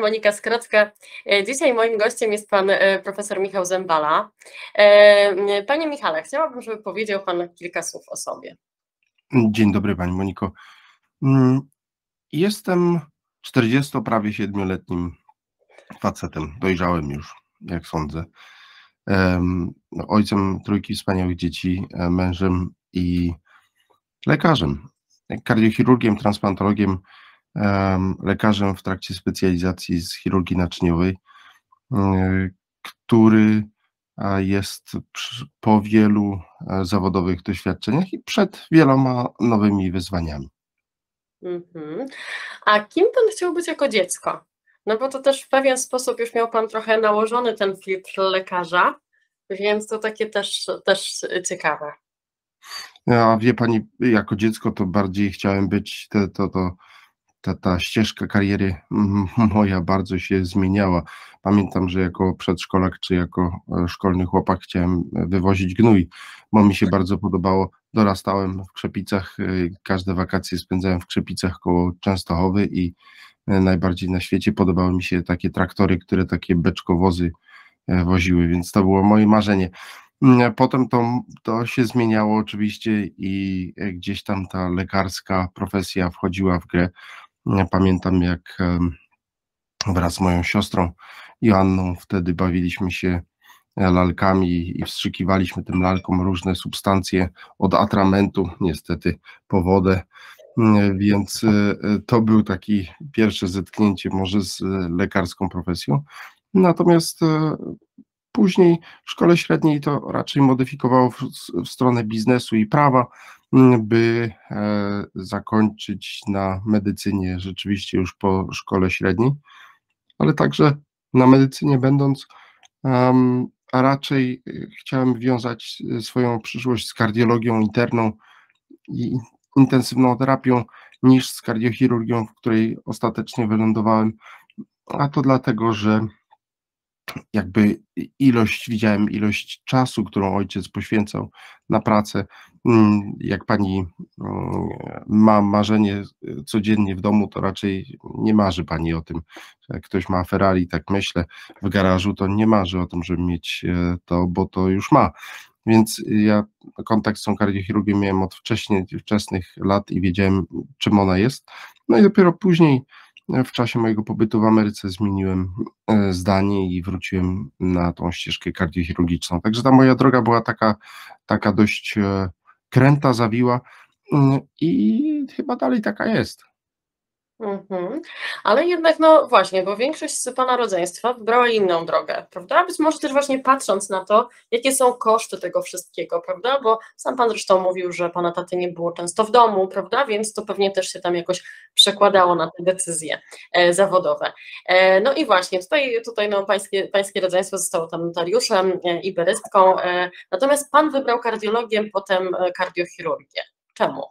Monika Skrocka. Dzisiaj moim gościem jest pan profesor Michał Zembala. Panie Michale, chciałabym, żeby powiedział pan kilka słów o sobie. Dzień dobry pani Moniko. Jestem prawie 7-letnim facetem, dojrzałem już, jak sądzę. Ojcem trójki wspaniałych dzieci, mężem i lekarzem, kardiochirurgiem, transplantologiem, lekarzem w trakcie specjalizacji z chirurgii naczyniowej, który jest po wielu zawodowych doświadczeniach i przed wieloma nowymi wyzwaniami. A kim pan chciał być jako dziecko? No bo to też w pewien sposób już miał pan trochę nałożony ten filtr lekarza, więc to takie też ciekawe. A wie pani, jako dziecko to bardziej chciałem być, ta ścieżka kariery moja bardzo się zmieniała. Pamiętam, że jako przedszkolak czy jako szkolny chłopak chciałem wywozić gnój, bo mi się bardzo podobało. Dorastałem w Krzepicach, każde wakacje spędzałem w Krzepicach koło Częstochowy i najbardziej na świecie podobały mi się takie traktory, które takie beczkowozy woziły, więc to było moje marzenie. Potem to się zmieniało oczywiście i gdzieś tam ta lekarska profesja wchodziła w grę. Pamiętam, jak wraz z moją siostrą Joanną wtedy bawiliśmy się lalkami i wstrzykiwaliśmy tym lalkom różne substancje od atramentu, niestety po wodę, więc to był taki pierwsze zetknięcie może z lekarską profesją. Natomiast później w szkole średniej to raczej modyfikowało w stronę biznesu i prawa, by zakończyć na medycynie rzeczywiście już po szkole średniej, ale także na medycynie będąc, a raczej chciałem wiązać swoją przyszłość z kardiologią interną i intensywną terapią niż z kardiochirurgią, w której ostatecznie wylądowałem, a to dlatego, że jakby widziałem ilość czasu, którą ojciec poświęcał na pracę. Jak pani ma marzenie codziennie w domu, to raczej nie marzy pani o tym, że jak ktoś ma Ferrari, tak myślę, w garażu, to nie marzy o tym, żeby mieć to, bo to już ma. Więc ja kontakt z tą kardiochirurgią miałem od wczesnych lat i wiedziałem, czym ona jest. No i dopiero później w czasie mojego pobytu w Ameryce zmieniłem zdanie i wróciłem na tą ścieżkę kardiochirurgiczną. Także ta moja droga była taka dość kręta, zawiła i chyba dalej taka jest. Ale jednak, no właśnie, bo większość z pana rodzeństwa wybrała inną drogę, prawda? Być może też właśnie patrząc na to, jakie są koszty tego wszystkiego, prawda? Bo sam pan zresztą mówił, że pana taty nie było często w domu, prawda? Więc to pewnie też się tam jakoś przekładało na te decyzje zawodowe. No i właśnie, tutaj no, pańskie rodzeństwo zostało tam notariuszem, iberystką, natomiast pan wybrał kardiologię, potem kardiochirurgię. Czemu?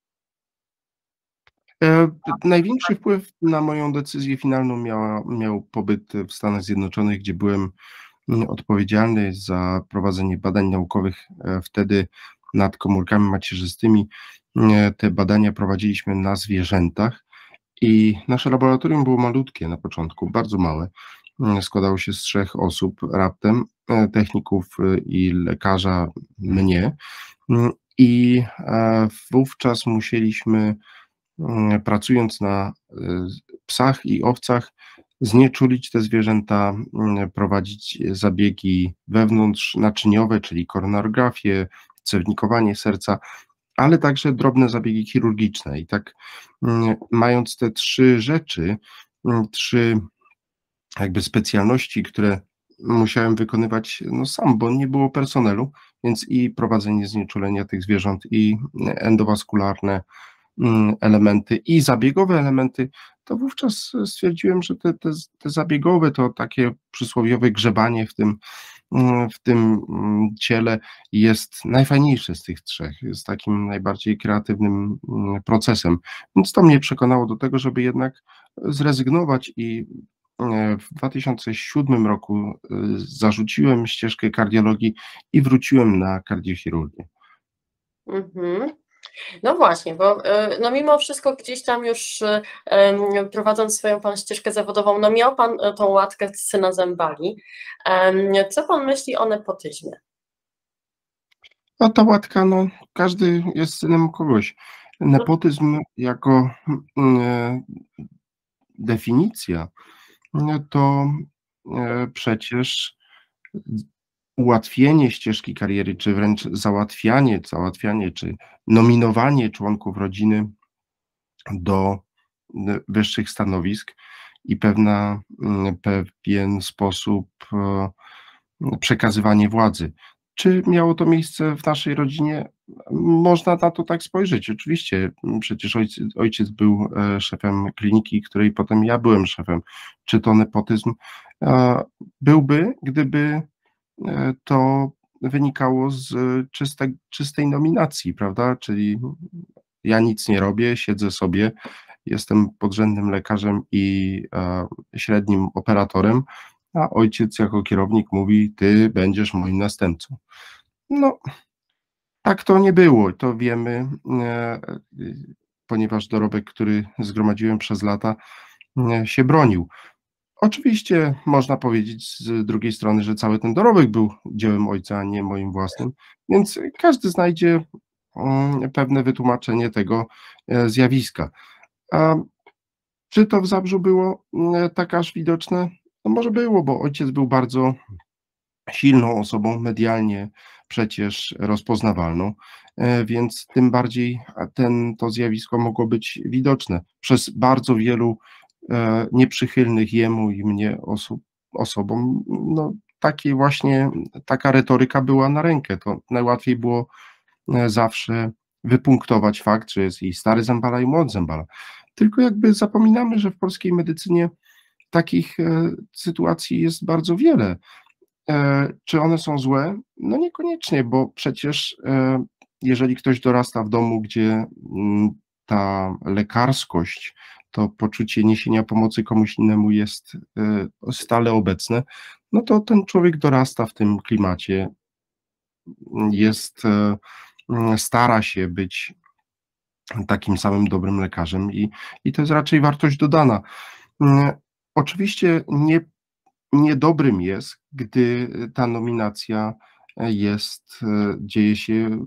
Największy wpływ na moją decyzję finalną miał pobyt w Stanach Zjednoczonych, gdzie byłem odpowiedzialny za prowadzenie badań naukowych wtedy nad komórkami macierzystymi. Te badania prowadziliśmy na zwierzętach i nasze laboratorium było malutkie na początku, bardzo małe. Składało się z 3 osób raptem, techników i lekarza, mnie. I wówczas musieliśmy, pracując na psach i owcach, znieczulić te zwierzęta, prowadzić zabiegi wewnątrznaczyniowe, czyli koronarografię, cewnikowanie serca, ale także drobne zabiegi chirurgiczne. I tak mając te 3 rzeczy, 3 jakby specjalności, które musiałem wykonywać no sam, bo nie było personelu, więc i prowadzenie znieczulenia tych zwierząt, i endowaskularne elementy, i zabiegowe elementy, to wówczas stwierdziłem, że te zabiegowe to takie przysłowiowe grzebanie w tym ciele jest najfajniejsze z tych 3, jest takim najbardziej kreatywnym procesem, więc to mnie przekonało do tego, żeby jednak zrezygnować i w 2007 roku zarzuciłem ścieżkę kardiologii i wróciłem na kardiochirurgię. No właśnie, bo no mimo wszystko gdzieś tam już prowadząc swoją pan ścieżkę zawodową, no miał pan tą łatkę z syna Zembali. Co pan myśli o nepotyzmie? No ta łatka, no każdy jest synem kogoś. No, Nepotyzm jako definicja, no to przecież ułatwienie ścieżki kariery, czy wręcz załatwianie, czy nominowanie członków rodziny do wyższych stanowisk i pewien sposób przekazywanie władzy. Czy miało to miejsce w naszej rodzinie? Można na to tak spojrzeć. Oczywiście, przecież ojciec był szefem kliniki, której potem ja byłem szefem. Czy to nepotyzm? Byłby, gdyby to wynikało z czystej nominacji, prawda? Czyli ja nic nie robię, siedzę sobie, jestem podrzędnym lekarzem i średnim operatorem, a ojciec jako kierownik mówi: ty będziesz moim następcą. No, tak to nie było, to wiemy, ponieważ dorobek, który zgromadziłem przez lata, się bronił. Oczywiście można powiedzieć z drugiej strony, że cały ten dorobek był dziełem ojca, a nie moim własnym, więc każdy znajdzie pewne wytłumaczenie tego zjawiska. A czy to w Zabrzu było tak aż widoczne? No może było, bo ojciec był bardzo silną osobą, medialnie przecież rozpoznawalną, więc tym bardziej to zjawisko mogło być widoczne. Przez bardzo wielu nieprzychylnych jemu i mnie osobom, no taka retoryka była na rękę. To najłatwiej było zawsze wypunktować fakt, że jest i stary Zembala, i młody Zembala. Tylko jakby zapominamy, że w polskiej medycynie takich sytuacji jest bardzo wiele. Czy one są złe? No niekoniecznie, bo przecież jeżeli ktoś dorasta w domu, gdzie ta lekarskość, to poczucie niesienia pomocy komuś innemu jest stale obecne, no to ten człowiek dorasta w tym klimacie, stara się być takim samym dobrym lekarzem i to jest raczej wartość dodana. Oczywiście niedobrym jest, gdy ta nominacja dzieje się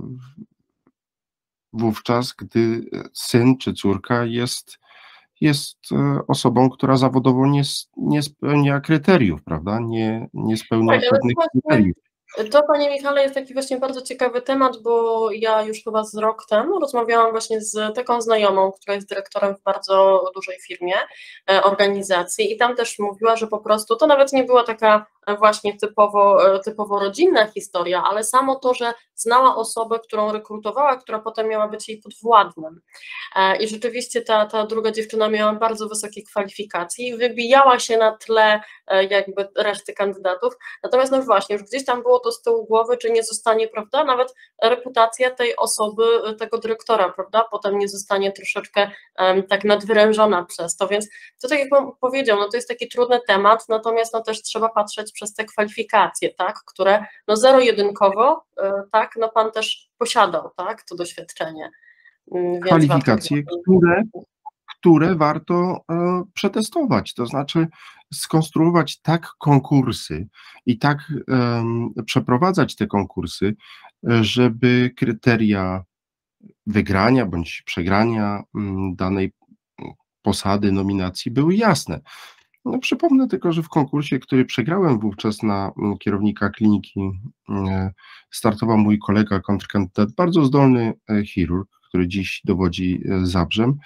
wówczas, gdy syn czy córka jest osobą, która zawodowo nie spełnia kryteriów, prawda? Nie spełnia tak, ale pewnych to właśnie kryteriów. to, panie Michale, jest taki właśnie bardzo ciekawy temat, bo ja już chyba z rok temu rozmawiałam właśnie z taką znajomą, która jest dyrektorem w bardzo dużej firmie, organizacji i tam też mówiła, że po prostu to nawet nie była taka właśnie typowo rodzinna historia, ale samo to, że znała osobę, którą rekrutowała, która potem miała być jej podwładnym. I rzeczywiście ta druga dziewczyna miała bardzo wysokie kwalifikacje i wybijała się na tle jakby reszty kandydatów. Natomiast no właśnie, już gdzieś tam było to z tyłu głowy, czy nie zostanie, prawda, nawet reputacja tej osoby, tego dyrektora, prawda, potem nie zostanie troszeczkę tak nadwyrężona przez to, więc to tak jak pan powiedział, no to jest taki trudny temat, natomiast no też trzeba patrzeć przez te kwalifikacje, tak, które no zero-jedynkowo, tak, no pan też posiadał, tak, to doświadczenie, więc warto chyba. Kwalifikacje, które warto przetestować, to znaczy skonstruować tak konkursy i tak przeprowadzać te konkursy, żeby kryteria wygrania bądź przegrania danej posady, nominacji były jasne. No, przypomnę tylko, że w konkursie, który przegrałem wówczas na kierownika kliniki, startował mój kolega, kontrkandydat, bardzo zdolny chirurg, który dziś dowodzi Zabrzem,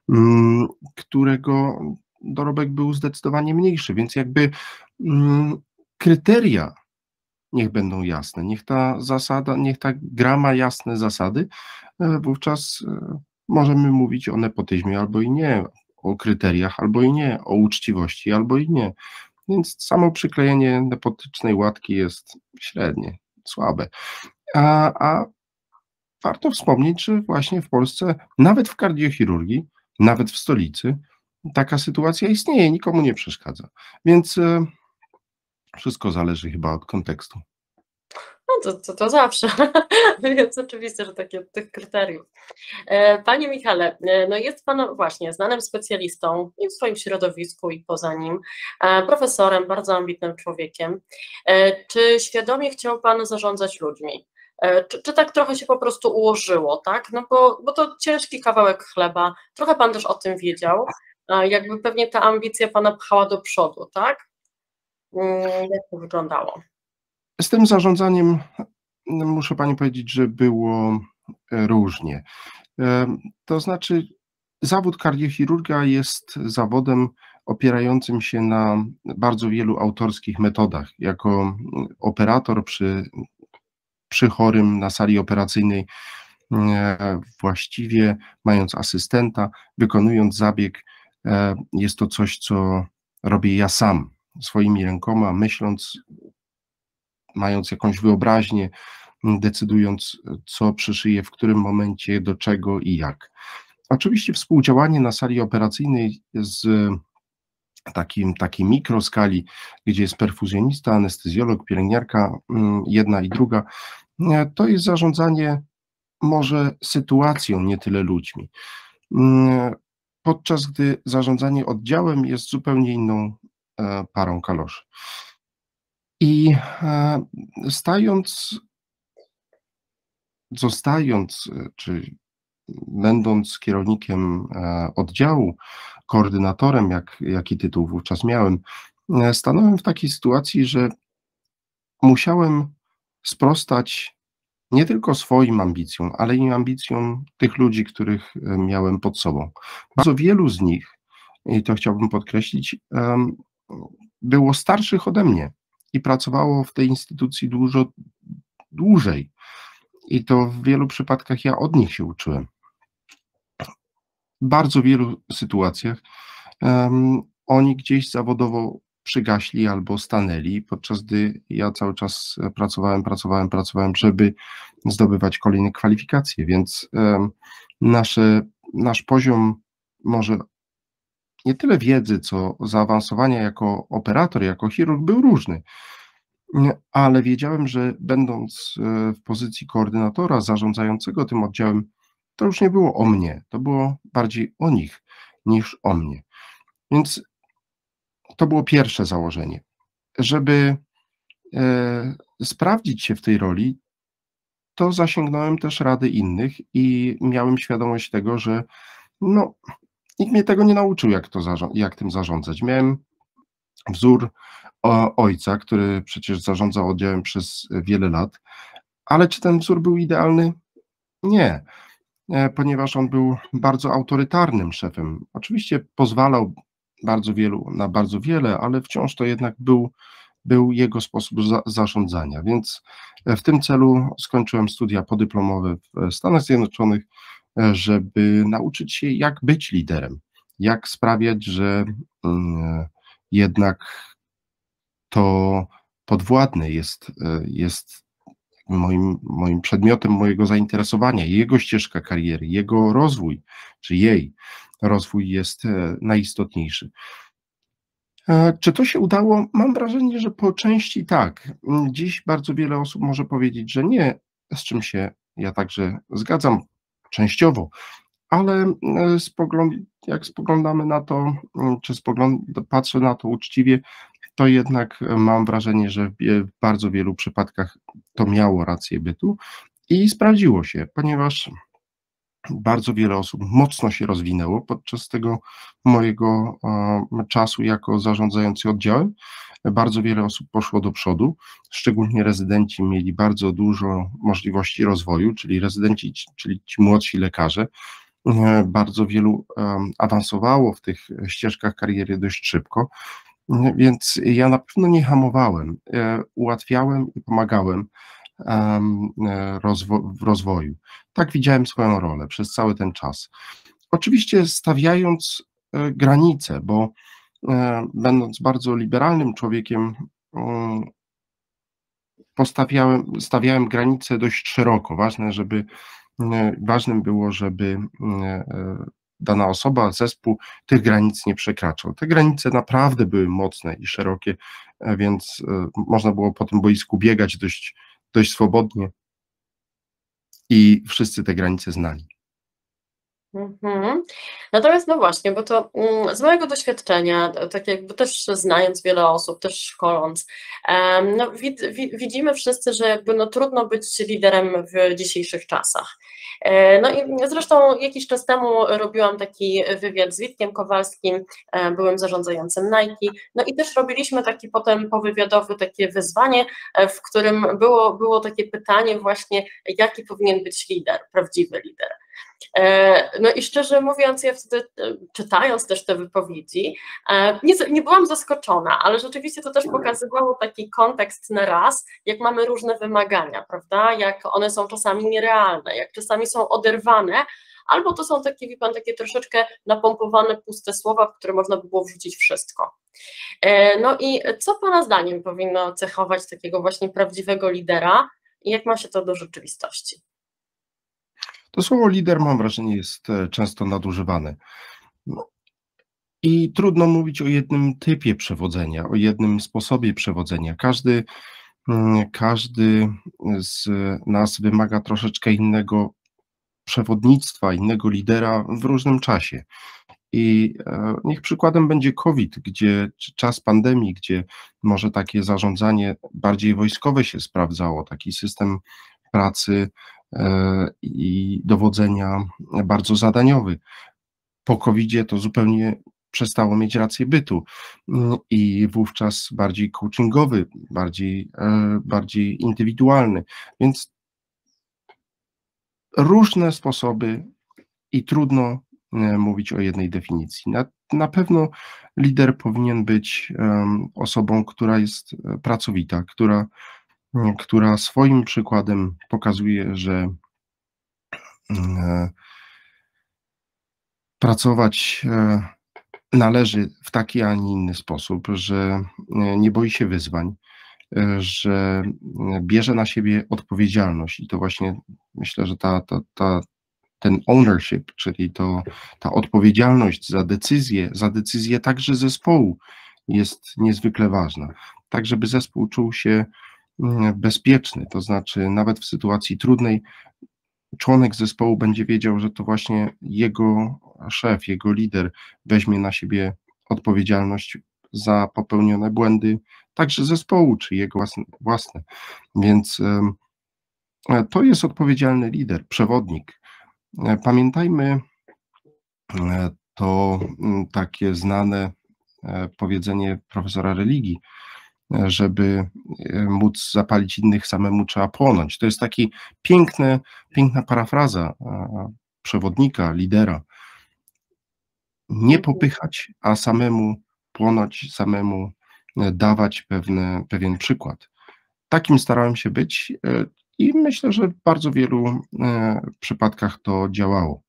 którego dorobek był zdecydowanie mniejszy, więc jakby kryteria niech będą jasne, niech ta gra ma jasne zasady, wówczas możemy mówić o nepotyzmie albo i nie, o kryteriach albo i nie, o uczciwości albo i nie. Więc samo przyklejenie nepotycznej łatki jest średnie, słabe. A warto wspomnieć, że właśnie w Polsce, nawet w kardiochirurgii, nawet w stolicy, taka sytuacja istnieje, nikomu nie przeszkadza. Więc wszystko zależy chyba od kontekstu. No to zawsze, więc oczywiście, że takie tych kryteriów. Panie Michale, no jest Pan właśnie znanym specjalistą i w swoim środowisku, i poza nim, profesorem, bardzo ambitnym człowiekiem. Czy świadomie chciał Pan zarządzać ludźmi? Czy tak trochę się po prostu ułożyło, tak? No bo to ciężki kawałek chleba, trochę Pan też o tym wiedział, jakby pewnie ta ambicja Pana pchała do przodu, tak? Jak to wyglądało? Z tym zarządzaniem muszę pani powiedzieć, że było różnie. To znaczy, zawód kardiochirurga jest zawodem opierającym się na bardzo wielu autorskich metodach. Jako operator przy chorym na sali operacyjnej, właściwie mając asystenta, wykonując zabieg, jest to coś, co robię ja sam, swoimi rękoma, myśląc, mając jakąś wyobraźnię, decydując, co przyszyję, w którym momencie, do czego i jak. Oczywiście współdziałanie na sali operacyjnej z takiej mikroskali, gdzie jest perfuzjonista, anestezjolog, pielęgniarka, jedna i druga, to jest zarządzanie może sytuacją, nie tyle ludźmi. Podczas gdy zarządzanie oddziałem jest zupełnie inną parą kaloszy. I zostając, czy będąc kierownikiem oddziału, koordynatorem, jaki tytuł wówczas miałem, stanąłem w takiej sytuacji, że musiałem sprostać nie tylko swoim ambicjom, ale i ambicjom tych ludzi, których miałem pod sobą. Bardzo wielu z nich, i to chciałbym podkreślić, było starszych ode mnie i pracowało w tej instytucji dużo dłużej. I to w wielu przypadkach ja od nich się uczyłem. W bardzo wielu sytuacjach oni gdzieś zawodowo przygaśli albo stanęli, podczas gdy ja cały czas pracowałem, żeby zdobywać kolejne kwalifikacje, więc nasz poziom może nie tyle wiedzy, co zaawansowania jako operator, jako chirurg był różny, ale wiedziałem, że będąc w pozycji koordynatora zarządzającego tym oddziałem, to już nie było o mnie, to było bardziej o nich niż o mnie. Więc to było pierwsze założenie. Żeby sprawdzić się w tej roli, to zasięgnąłem też rady innych i miałem świadomość tego, że no, nikt mnie tego nie nauczył, jak tym zarządzać. Miałem wzór ojca, który przecież zarządzał oddziałem przez wiele lat, ale czy ten wzór był idealny? Nie, ponieważ on był bardzo autorytarnym szefem. Oczywiście pozwalał na bardzo wiele, ale wciąż to jednak był jego sposób zarządzania, więc w tym celu skończyłem studia podyplomowe w Stanach Zjednoczonych, żeby nauczyć się, jak być liderem, jak sprawiać, że jednak to podwładny jest moim przedmiotem mojego zainteresowania, jego ścieżka kariery, jego rozwój, czy jej rozwój jest najistotniejszy. Czy to się udało? Mam wrażenie, że po części tak. Dziś bardzo wiele osób może powiedzieć, że nie, z czym się ja także zgadzam częściowo, ale jak spoglądamy na to, czy patrzę na to uczciwie, to jednak mam wrażenie, że w bardzo wielu przypadkach to miało rację bytu i sprawdziło się, ponieważ bardzo wiele osób mocno się rozwinęło podczas tego mojego czasu jako zarządzający oddziałem. Bardzo wiele osób poszło do przodu, szczególnie rezydenci mieli bardzo dużo możliwości rozwoju, czyli rezydenci, czyli ci młodsi lekarze. Bardzo wielu awansowało w tych ścieżkach kariery dość szybko, więc ja na pewno nie hamowałem, ułatwiałem i pomagałem w rozwoju. Tak widziałem swoją rolę przez cały ten czas. Oczywiście stawiając granice, bo będąc bardzo liberalnym człowiekiem, stawiałem granice dość szeroko. Ważnym było, żeby dana osoba, zespół tych granic nie przekraczał. Te granice naprawdę były mocne i szerokie, więc można było po tym boisku biegać dość swobodnie i wszyscy te granice znali. Mhm. Natomiast no właśnie, bo to z mojego doświadczenia, tak jakby też znając wiele osób, też szkoląc, no widzimy wszyscy, że jakby no trudno być liderem w dzisiejszych czasach. No i zresztą jakiś czas temu robiłam taki wywiad z Witkiem Kowalskim, byłym zarządzającym Nike, no i też robiliśmy taki potem powywiadowy takie wyzwanie, w którym było takie pytanie właśnie, jaki powinien być lider, prawdziwy lider. No i szczerze mówiąc, ja wtedy czytając też te wypowiedzi, nie byłam zaskoczona, ale rzeczywiście to też pokazywało taki kontekst na raz, jak mamy różne wymagania, prawda? Jak one są czasami nierealne, jak czasami są oderwane, albo to są takie, wie pan, takie troszeczkę napompowane, puste słowa, w które można by było wrzucić wszystko. No i co pana zdaniem powinno cechować takiego właśnie prawdziwego lidera i jak ma się to do rzeczywistości? To słowo lider, mam wrażenie, jest często nadużywane. No, i trudno mówić o jednym typie przewodzenia, o jednym sposobie przewodzenia. Każdy z nas wymaga troszeczkę innego przewodnictwa, innego lidera w różnym czasie. I niech przykładem będzie COVID, czy czas pandemii, gdzie może takie zarządzanie bardziej wojskowe się sprawdzało, taki system pracy i dowodzenia bardzo zadaniowy. Po COVID-zie to zupełnie przestało mieć rację bytu i wówczas bardziej coachingowy, bardziej indywidualny, więc różne sposoby i trudno mówić o jednej definicji. Na pewno lider powinien być osobą, która jest pracowita, która swoim przykładem pokazuje, że pracować należy w taki, a nie inny sposób, że nie boi się wyzwań, że bierze na siebie odpowiedzialność i to właśnie myślę, że ten ownership, czyli ta odpowiedzialność za decyzję także zespołu jest niezwykle ważna. Tak, żeby zespół czuł się bezpieczny, to znaczy nawet w sytuacji trudnej członek zespołu będzie wiedział, że to właśnie jego szef, jego lider weźmie na siebie odpowiedzialność za popełnione błędy także zespołu, czy jego własne. Więc to jest odpowiedzialny lider, przewodnik. Pamiętajmy to takie znane powiedzenie profesora religii, żeby móc zapalić innych, samemu trzeba płonąć. To jest taki piękna parafraza przewodnika, lidera. Nie popychać, a samemu płonąć, samemu dawać pewien przykład. Takim starałem się być i myślę, że w bardzo wielu przypadkach to działało.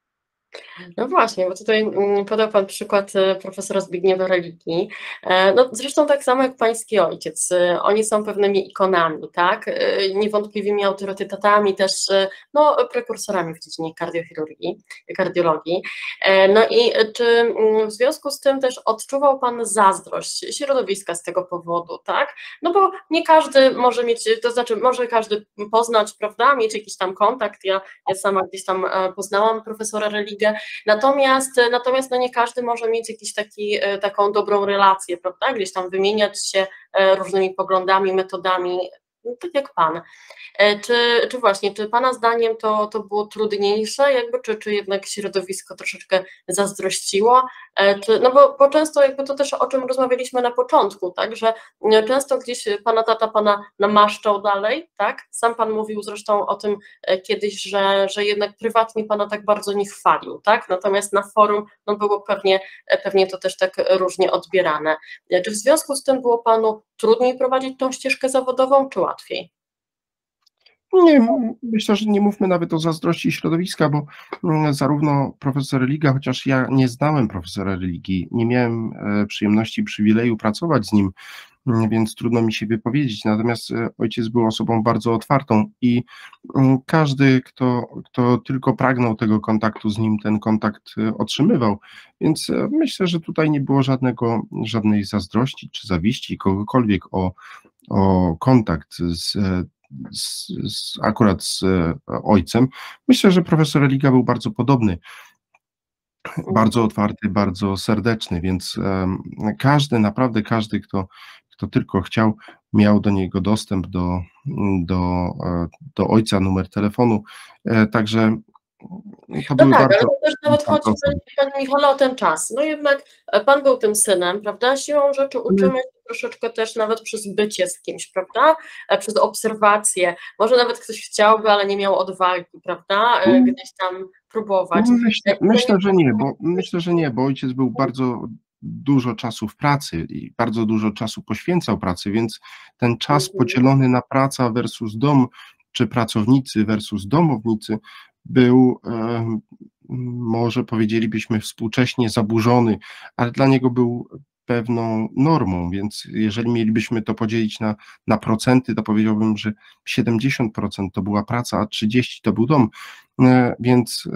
No właśnie, bo tutaj podał Pan przykład profesora Zbigniewa Religii. No, zresztą tak samo jak Pański ojciec. Oni są pewnymi ikonami, tak? Niewątpliwymi autorytetami, też no, prekursorami w dziedzinie kardiologii. No i czy w związku z tym też odczuwał Pan zazdrość środowiska z tego powodu, tak? No bo nie każdy może mieć, to znaczy może każdy poznać, prawda, mieć jakiś tam kontakt. Ja sama gdzieś tam poznałam profesora Religię, natomiast no nie każdy może mieć taką dobrą relację, prawda? Gdzieś tam wymieniać się różnymi poglądami, metodami, no, tak jak Pan. Czy Pana zdaniem to było trudniejsze, czy jednak środowisko troszeczkę zazdrościło? No bo często jakby to też o czym rozmawialiśmy na początku, tak, że często gdzieś Pana tata Pana namaszczał dalej, tak? Sam Pan mówił zresztą o tym kiedyś, że jednak prywatnie Pana tak bardzo nie chwalił, tak? Natomiast na forum no było pewnie to też tak różnie odbierane. Czy w związku z tym było Panu trudniej prowadzić tą ścieżkę zawodową, czy łatwiej? Nie, myślę, że nie mówmy nawet o zazdrości środowiska, bo zarówno profesor Religa, chociaż ja nie znałem profesora religii, nie miałem przyjemności, przywileju pracować z nim, więc trudno mi się wypowiedzieć. Natomiast ojciec był osobą bardzo otwartą i każdy, kto tylko pragnął tego kontaktu z nim, ten kontakt otrzymywał. Więc myślę, że tutaj nie było żadnej zazdrości czy zawiści kogokolwiek o kontakt akurat z ojcem. Myślę, że profesor Religa był bardzo podobny, bardzo otwarty, bardzo serdeczny, więc każdy, naprawdę każdy, kto tylko chciał, miał do niego dostęp do, do ojca, numer telefonu, także to No były tak, ale bardzo to też nawet chodzi, otwarte osoby. Panie Michale, o ten czas. No jednak Pan był tym synem, prawda? Siłą rzeczy uczymy się troszeczkę też nawet przez bycie z kimś, prawda? Przez obserwację. Może nawet ktoś chciałby, ale nie miał odwagi, prawda? Gdzieś tam próbować. Myślę, że nie, bo ojciec był bardzo dużo czasu w pracy i bardzo dużo czasu poświęcał pracy, więc ten czas podzielony na praca versus dom, czy pracownicy versus domownicy był, może powiedzielibyśmy współcześnie, zaburzony, ale dla niego był pewną normą, więc jeżeli mielibyśmy to podzielić na procenty, to powiedziałbym, że 70% to była praca, a 30% to był dom, więc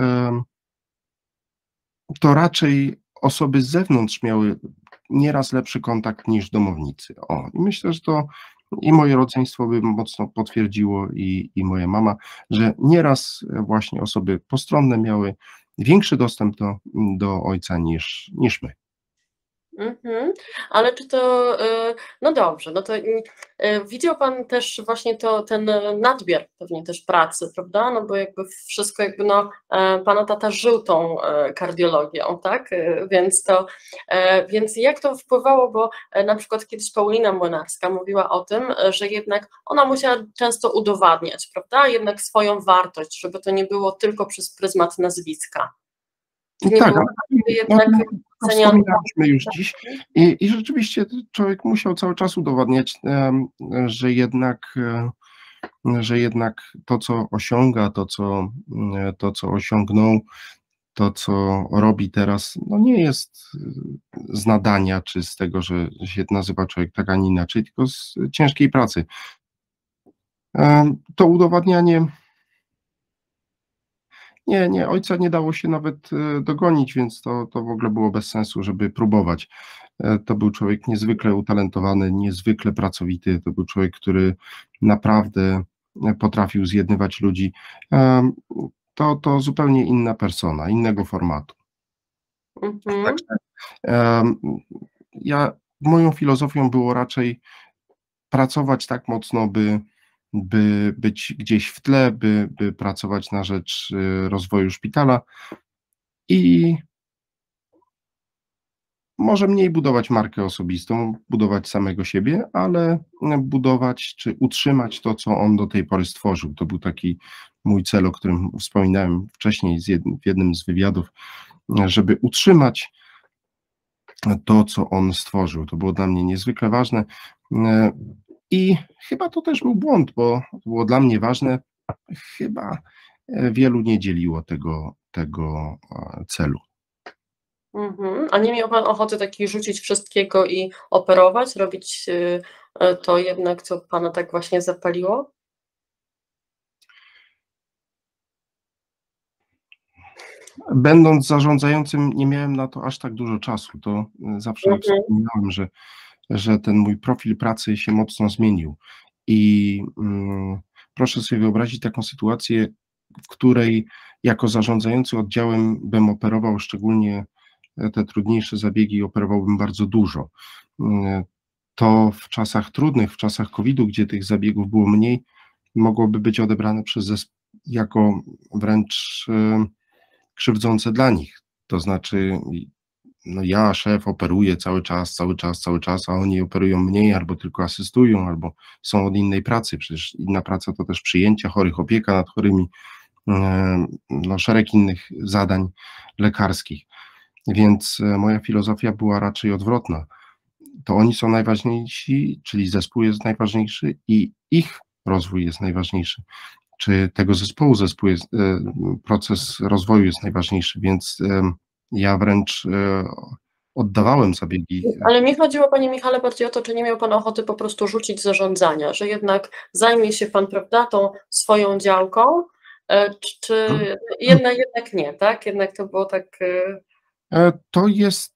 to raczej osoby z zewnątrz miały nieraz lepszy kontakt niż domownicy. O, i myślę, że to i moje rodzeństwo by mocno potwierdziło, i moja mama, że nieraz właśnie osoby postronne miały większy dostęp do ojca niż my. Ale czy to, no dobrze, no to widział Pan też właśnie ten nadmiar pewnie też pracy, prawda? No bo jakby wszystko jakby, no Pana tata żył tą kardiologią, tak? Więc jak to wpływało, bo na przykład kiedyś Paulina Młynarska mówiła o tym, że jednak ona musiała często udowadniać, prawda? Jednak swoją wartość, żeby to nie było tylko przez pryzmat nazwiska. Czy nie Tak, było jednak to wspominaliśmy już dziś i rzeczywiście człowiek musiał cały czas udowadniać, że jednak to, co osiąga, to, co osiągnął, to, co robi teraz, no nie jest z nadania, czy z tego, że się nazywa człowiek tak, a nie inaczej, tylko z ciężkiej pracy. To udowadnianie, nie, ojca nie dało się nawet dogonić, więc to w ogóle było bez sensu, żeby próbować. To był człowiek niezwykle utalentowany, niezwykle pracowity, to był człowiek, który naprawdę potrafił zjednywać ludzi. To zupełnie inna persona, innego formatu. Także moją filozofią było raczej pracować tak mocno, by być gdzieś w tle, by pracować na rzecz rozwoju szpitala i może mniej budować markę osobistą, budować samego siebie, ale budować czy utrzymać to, co on do tej pory stworzył. To był taki mój cel, o którym wspominałem wcześniej w jednym z wywiadów, żeby utrzymać to, co on stworzył. To było dla mnie niezwykle ważne i chyba to też był błąd, bo to było dla mnie ważne. Chyba wielu nie dzieliło tego celu. A nie miał Pan ochoty takiej rzucić wszystkiego i operować, robić to jednak, co Pana tak właśnie zapaliło? Będąc zarządzającym, nie miałem na to aż tak dużo czasu. To zawsze wspominałem, że ten mój profil pracy się mocno zmienił. I proszę sobie wyobrazić taką sytuację, w której jako zarządzający oddziałem bym operował szczególnie te trudniejsze zabiegi, operowałbym bardzo dużo. To w czasach trudnych, w czasach COVID-u, gdzie tych zabiegów było mniej, mogłoby być odebrane przez zespół jako wręcz krzywdzące dla nich. To znaczy, no ja, szef, operuję cały czas, a oni operują mniej, albo tylko asystują, albo są od innej pracy. Przecież inna praca to też przyjęcia chorych, opieka nad chorymi, no szereg innych zadań lekarskich. Więc moja filozofia była raczej odwrotna. To oni są najważniejsi, czyli zespół jest najważniejszy i ich rozwój jest najważniejszy. Czy tego zespołu proces rozwoju jest najważniejszy, więc ja wręcz oddawałem zabiegi. Ale mi chodziło, Panie Michale, bardziej o to, czy nie miał Pan ochoty po prostu rzucić zarządzania, że jednak zajmie się Pan, prawda, tą swoją działką, czy jednak nie, tak? Jednak to było tak... To jest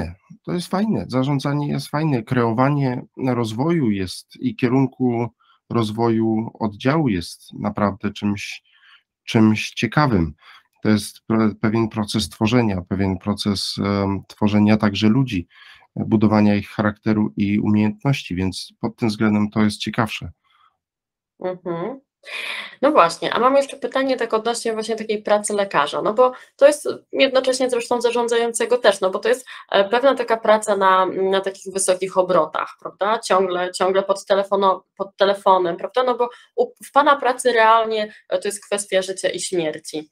fajne, zarządzanie jest fajne, kreowanie rozwoju jest i kierunku rozwoju oddziału jest naprawdę czymś ciekawym. To jest pewien proces tworzenia, pewien proces tworzenia także ludzi, budowania ich charakteru i umiejętności, więc pod tym względem to jest ciekawsze. Mhm. No właśnie, a mam jeszcze pytanie tak odnośnie właśnie takiej pracy lekarza, no bo to jest jednocześnie zresztą zarządzającego też, no bo to jest pewna taka praca na takich wysokich obrotach, prawda? Ciągle pod telefonem, prawda? No bo w Pana pracy realnie to jest kwestia życia i śmierci.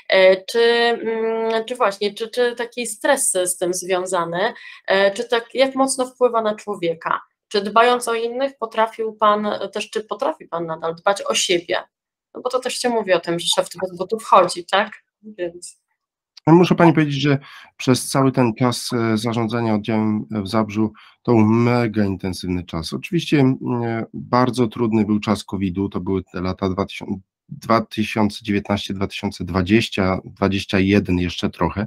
Czy właśnie, czy taki stres z tym związany, czy tak, jak mocno wpływa na człowieka? Czy dbając o innych potrafił Pan też, czy potrafi Pan nadal dbać o siebie? No bo to też się mówi o tym, że szef bez butów chodzi, tak? Więc. No muszę pani powiedzieć, że przez cały ten czas zarządzania oddziałem w Zabrzu to był mega intensywny czas. Oczywiście bardzo trudny był czas COVID-u, to były te lata 2019-2020, 2021 jeszcze trochę.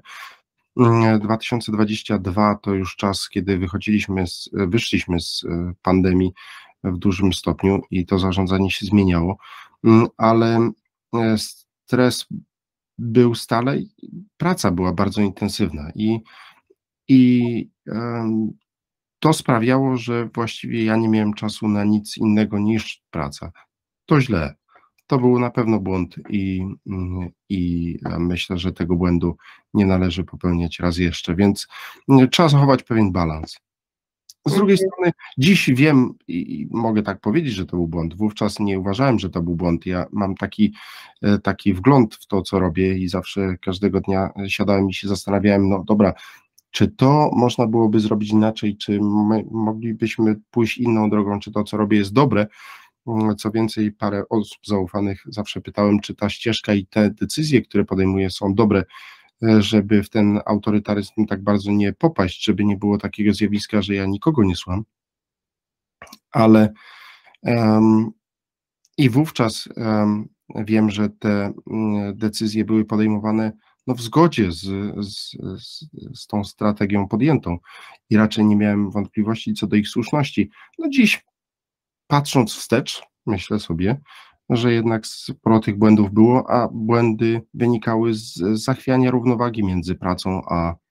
2022 to już czas, kiedy wyszliśmy z pandemii w dużym stopniu i to zarządzanie się zmieniało, ale stres był stale, praca była bardzo intensywna i to sprawiało, że właściwie ja nie miałem czasu na nic innego niż praca. To źle. To był na pewno błąd i myślę, że tego błędu nie należy popełniać raz jeszcze, więc trzeba zachować pewien balans. Z drugiej strony dziś wiem i mogę tak powiedzieć, że to był błąd. Wówczas nie uważałem, że to był błąd. Ja mam taki wgląd w to, co robię i zawsze każdego dnia siadałem i się zastanawiałem, no dobra, czy to można byłoby zrobić inaczej, czy moglibyśmy pójść inną drogą, czy to, co robię, jest dobre. Co więcej, parę osób zaufanych zawsze pytałem, czy ta ścieżka i te decyzje, które podejmuję, są dobre, żeby w ten autorytaryzm tak bardzo nie popaść, żeby nie było takiego zjawiska, że ja nikogo nie słucham, ale i wówczas wiem, że te decyzje były podejmowane no, w zgodzie z tą strategią podjętą i raczej nie miałem wątpliwości co do ich słuszności. No dziś, patrząc wstecz, myślę sobie, że jednak sporo tych błędów było, a błędy wynikały z zachwiania równowagi między pracą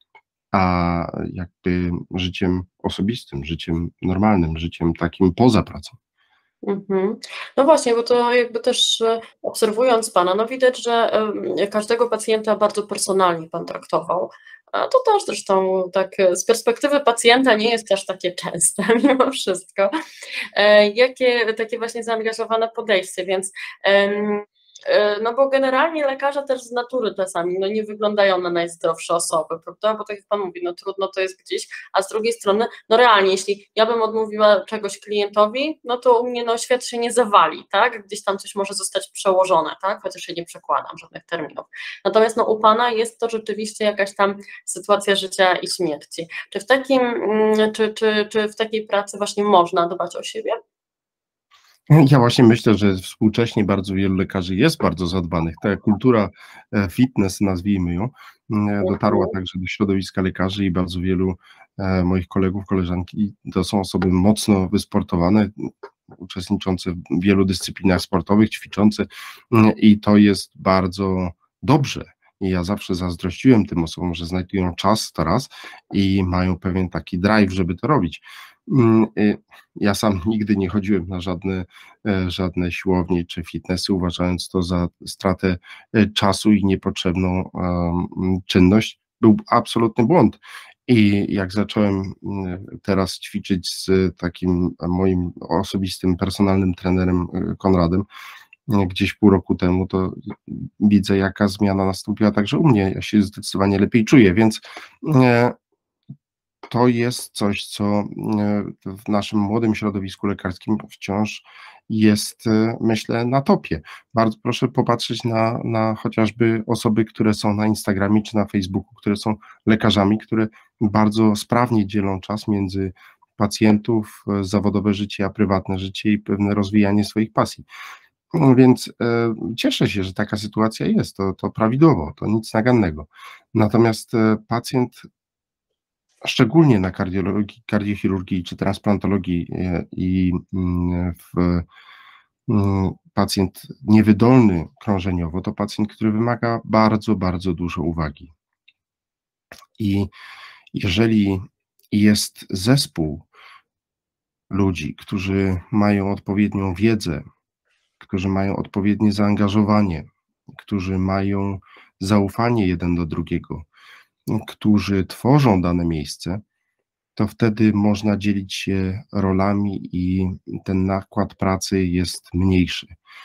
a jakby życiem osobistym, życiem normalnym, życiem takim poza pracą. Mhm. No właśnie, bo to jakby też obserwując Pana, no widać, że każdego pacjenta bardzo personalnie Pan traktował. A to też zresztą tak z perspektywy pacjenta nie jest też takie częste mimo wszystko. Jakie takie właśnie zaangażowane podejście, więc no bo generalnie lekarze też z natury czasami no nie wyglądają na najzdrowsze osoby, prawda? Bo tak jak Pan mówi, no trudno to jest gdzieś, a z drugiej strony, no realnie, jeśli ja bym odmówiła czegoś klientowi, no to u mnie no świat się nie zawali, tak? Gdzieś tam coś może zostać przełożone, tak? Chociaż ja nie przekładam żadnych terminów. Natomiast no u Pana jest to rzeczywiście jakaś tam sytuacja życia i śmierci. Czy w takim, czy w takiej pracy właśnie można dbać o siebie? Ja właśnie myślę, że współcześnie bardzo wielu lekarzy jest bardzo zadbanych. Ta kultura fitness, nazwijmy ją, dotarła także do środowiska lekarzy i bardzo wielu moich kolegów, koleżanki to są osoby mocno wysportowane, uczestniczące w wielu dyscyplinach sportowych, ćwiczące i to jest bardzo dobrze. I ja zawsze zazdrościłem tym osobom, że znajdują czas teraz i mają pewien taki drive, żeby to robić. Ja sam nigdy nie chodziłem na żadne siłownie czy fitnessy, uważając to za stratę czasu i niepotrzebną czynność. Był absolutny błąd. I jak zacząłem teraz ćwiczyć z takim moim osobistym, personalnym trenerem Konradem, gdzieś pół roku temu, to widzę, jaka zmiana nastąpiła także u mnie. Ja się zdecydowanie lepiej czuję, więc to jest coś, co w naszym młodym środowisku lekarskim wciąż jest, myślę, na topie. Bardzo proszę popatrzeć na chociażby osoby, które są na Instagramie czy na Facebooku, które są lekarzami, które bardzo sprawnie dzielą czas między pacjentów, zawodowe życie, a prywatne życie i pewne rozwijanie swoich pasji. Więc cieszę się, że taka sytuacja jest, to prawidłowo, to nic nagannego. Natomiast pacjent, szczególnie na kardiologii, kardiochirurgii czy transplantologii i w Pacjent niewydolny krążeniowo to pacjent, który wymaga bardzo, bardzo dużo uwagi. I jeżeli jest zespół ludzi, którzy mają odpowiednią wiedzę, którzy mają odpowiednie zaangażowanie, którzy mają zaufanie jeden do drugiego, którzy tworzą dane miejsce, to wtedy można dzielić się rolami i ten nakład pracy jest mniejszy.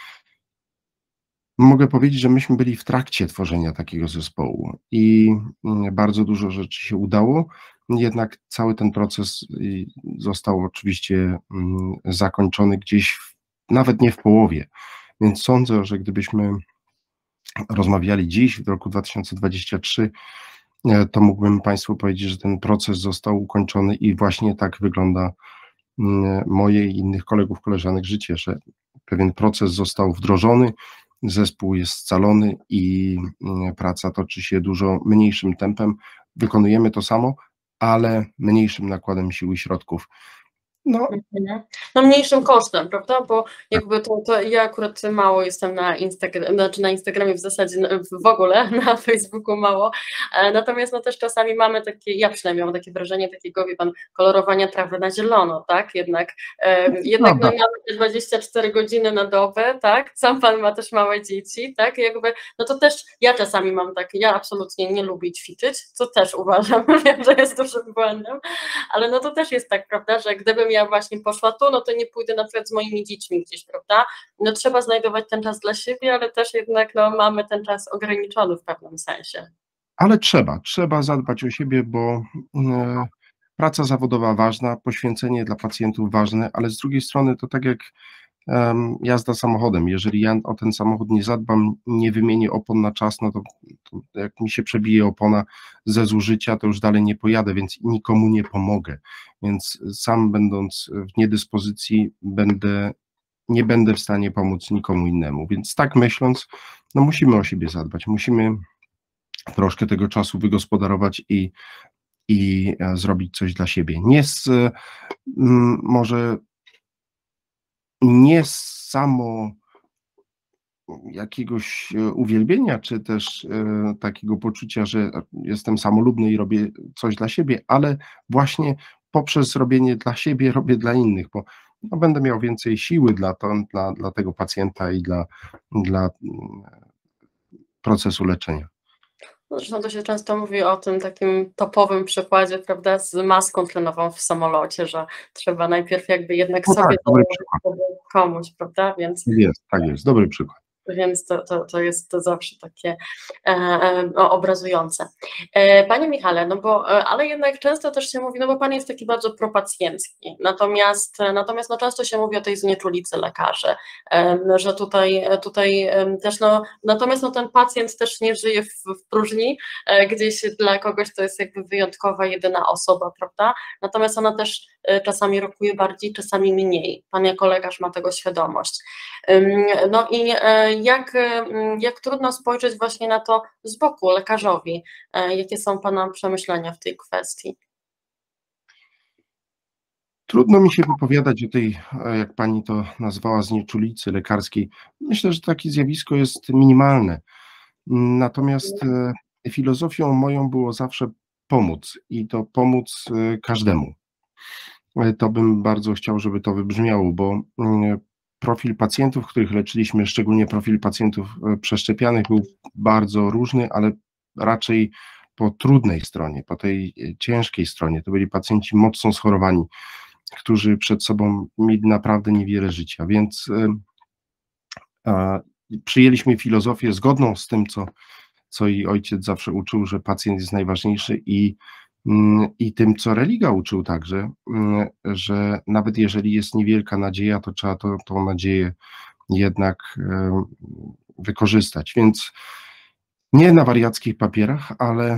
Mogę powiedzieć, że myśmy byli w trakcie tworzenia takiego zespołu i bardzo dużo rzeczy się udało, jednak cały ten proces został oczywiście zakończony gdzieś, nawet nie w połowie, więc sądzę, że gdybyśmy rozmawiali dziś, w roku 2023, to mógłbym Państwu powiedzieć, że ten proces został ukończony i właśnie tak wygląda moje i innych kolegów, koleżanek życie, że pewien proces został wdrożony, zespół jest scalony i praca toczy się dużo mniejszym tempem. Wykonujemy to samo, ale mniejszym nakładem sił i środków. No mniejszym kosztem, prawda? Bo jakby to ja akurat mało jestem na znaczy na Instagramie w zasadzie w ogóle, na Facebooku mało, natomiast no też czasami mamy takie, ja przynajmniej mam takie wrażenie takiego, wie pan, kolorowania trawy na zielono, tak? Jednak my mamy te 24 godziny na dobę, tak? Sam pan ma też małe dzieci, tak? Jakby, no to też ja czasami mam tak, ja absolutnie nie lubię ćwiczyć, co też uważam, wiem, że jest dużym błędem, ale no to też jest tak, prawda, że gdybym ja właśnie poszła tu, no to nie pójdę na przykład z moimi dziećmi gdzieś, prawda? No trzeba znajdować ten czas dla siebie, ale też jednak no, mamy ten czas ograniczony w pewnym sensie. Ale trzeba zadbać o siebie, bo praca zawodowa ważna, poświęcenie dla pacjentów ważne, ale z drugiej strony to tak jak jazda samochodem. Jeżeli ja o ten samochód nie zadbam, nie wymienię opon na czas, no to jak mi się przebije opona ze zużycia, to już dalej nie pojadę, więc nikomu nie pomogę. Więc sam będąc w niedyspozycji nie będę w stanie pomóc nikomu innemu. Więc tak myśląc, no musimy o siebie zadbać, musimy troszkę tego czasu wygospodarować i zrobić coś dla siebie. Może nie samo jakiegoś uwielbienia, czy też takiego poczucia, że jestem samolubny i robię coś dla siebie, ale właśnie poprzez robienie dla siebie robię dla innych, bo no, będę miał więcej siły dla tego pacjenta i dla procesu leczenia. No, zresztą to się często mówi o tym takim topowym przykładzie, prawda, z maską tlenową w samolocie, że trzeba najpierw jakby jednak sobie komuś, prawda, więc... Tak jest, dobry przykład. Więc to jest to zawsze takie obrazujące. Panie Michale, no bo, ale jednak często też się mówi, no bo Pan jest taki bardzo propacjencki, natomiast no często się mówi o tej znieczulicy lekarzy, że tutaj też, no natomiast no ten pacjent też nie żyje w próżni, gdzieś dla kogoś to jest jakby wyjątkowa, jedyna osoba, prawda, natomiast ona też czasami rokuje bardziej, czasami mniej. Pan jako lekarz ma tego świadomość. No i jak trudno spojrzeć właśnie na to z boku lekarzowi? Jakie są Pana przemyślenia w tej kwestii? Trudno mi się wypowiadać o tej, jak Pani to nazwała, znieczulicy lekarskiej. Myślę, że takie zjawisko jest minimalne. Natomiast filozofią moją było zawsze pomóc i to pomóc każdemu. To bym bardzo chciał, żeby to wybrzmiało, bo profil pacjentów, których leczyliśmy, szczególnie profil pacjentów przeszczepianych, był bardzo różny, ale raczej po trudnej stronie, po tej ciężkiej stronie. To byli pacjenci mocno schorowani, którzy przed sobą mieli naprawdę niewiele życia, więc przyjęliśmy filozofię zgodną z tym, co i ojciec zawsze uczył, że pacjent jest najważniejszy i tym, co religia uczył także, że nawet jeżeli jest niewielka nadzieja, to trzeba tą nadzieję jednak wykorzystać, więc nie na wariackich papierach, ale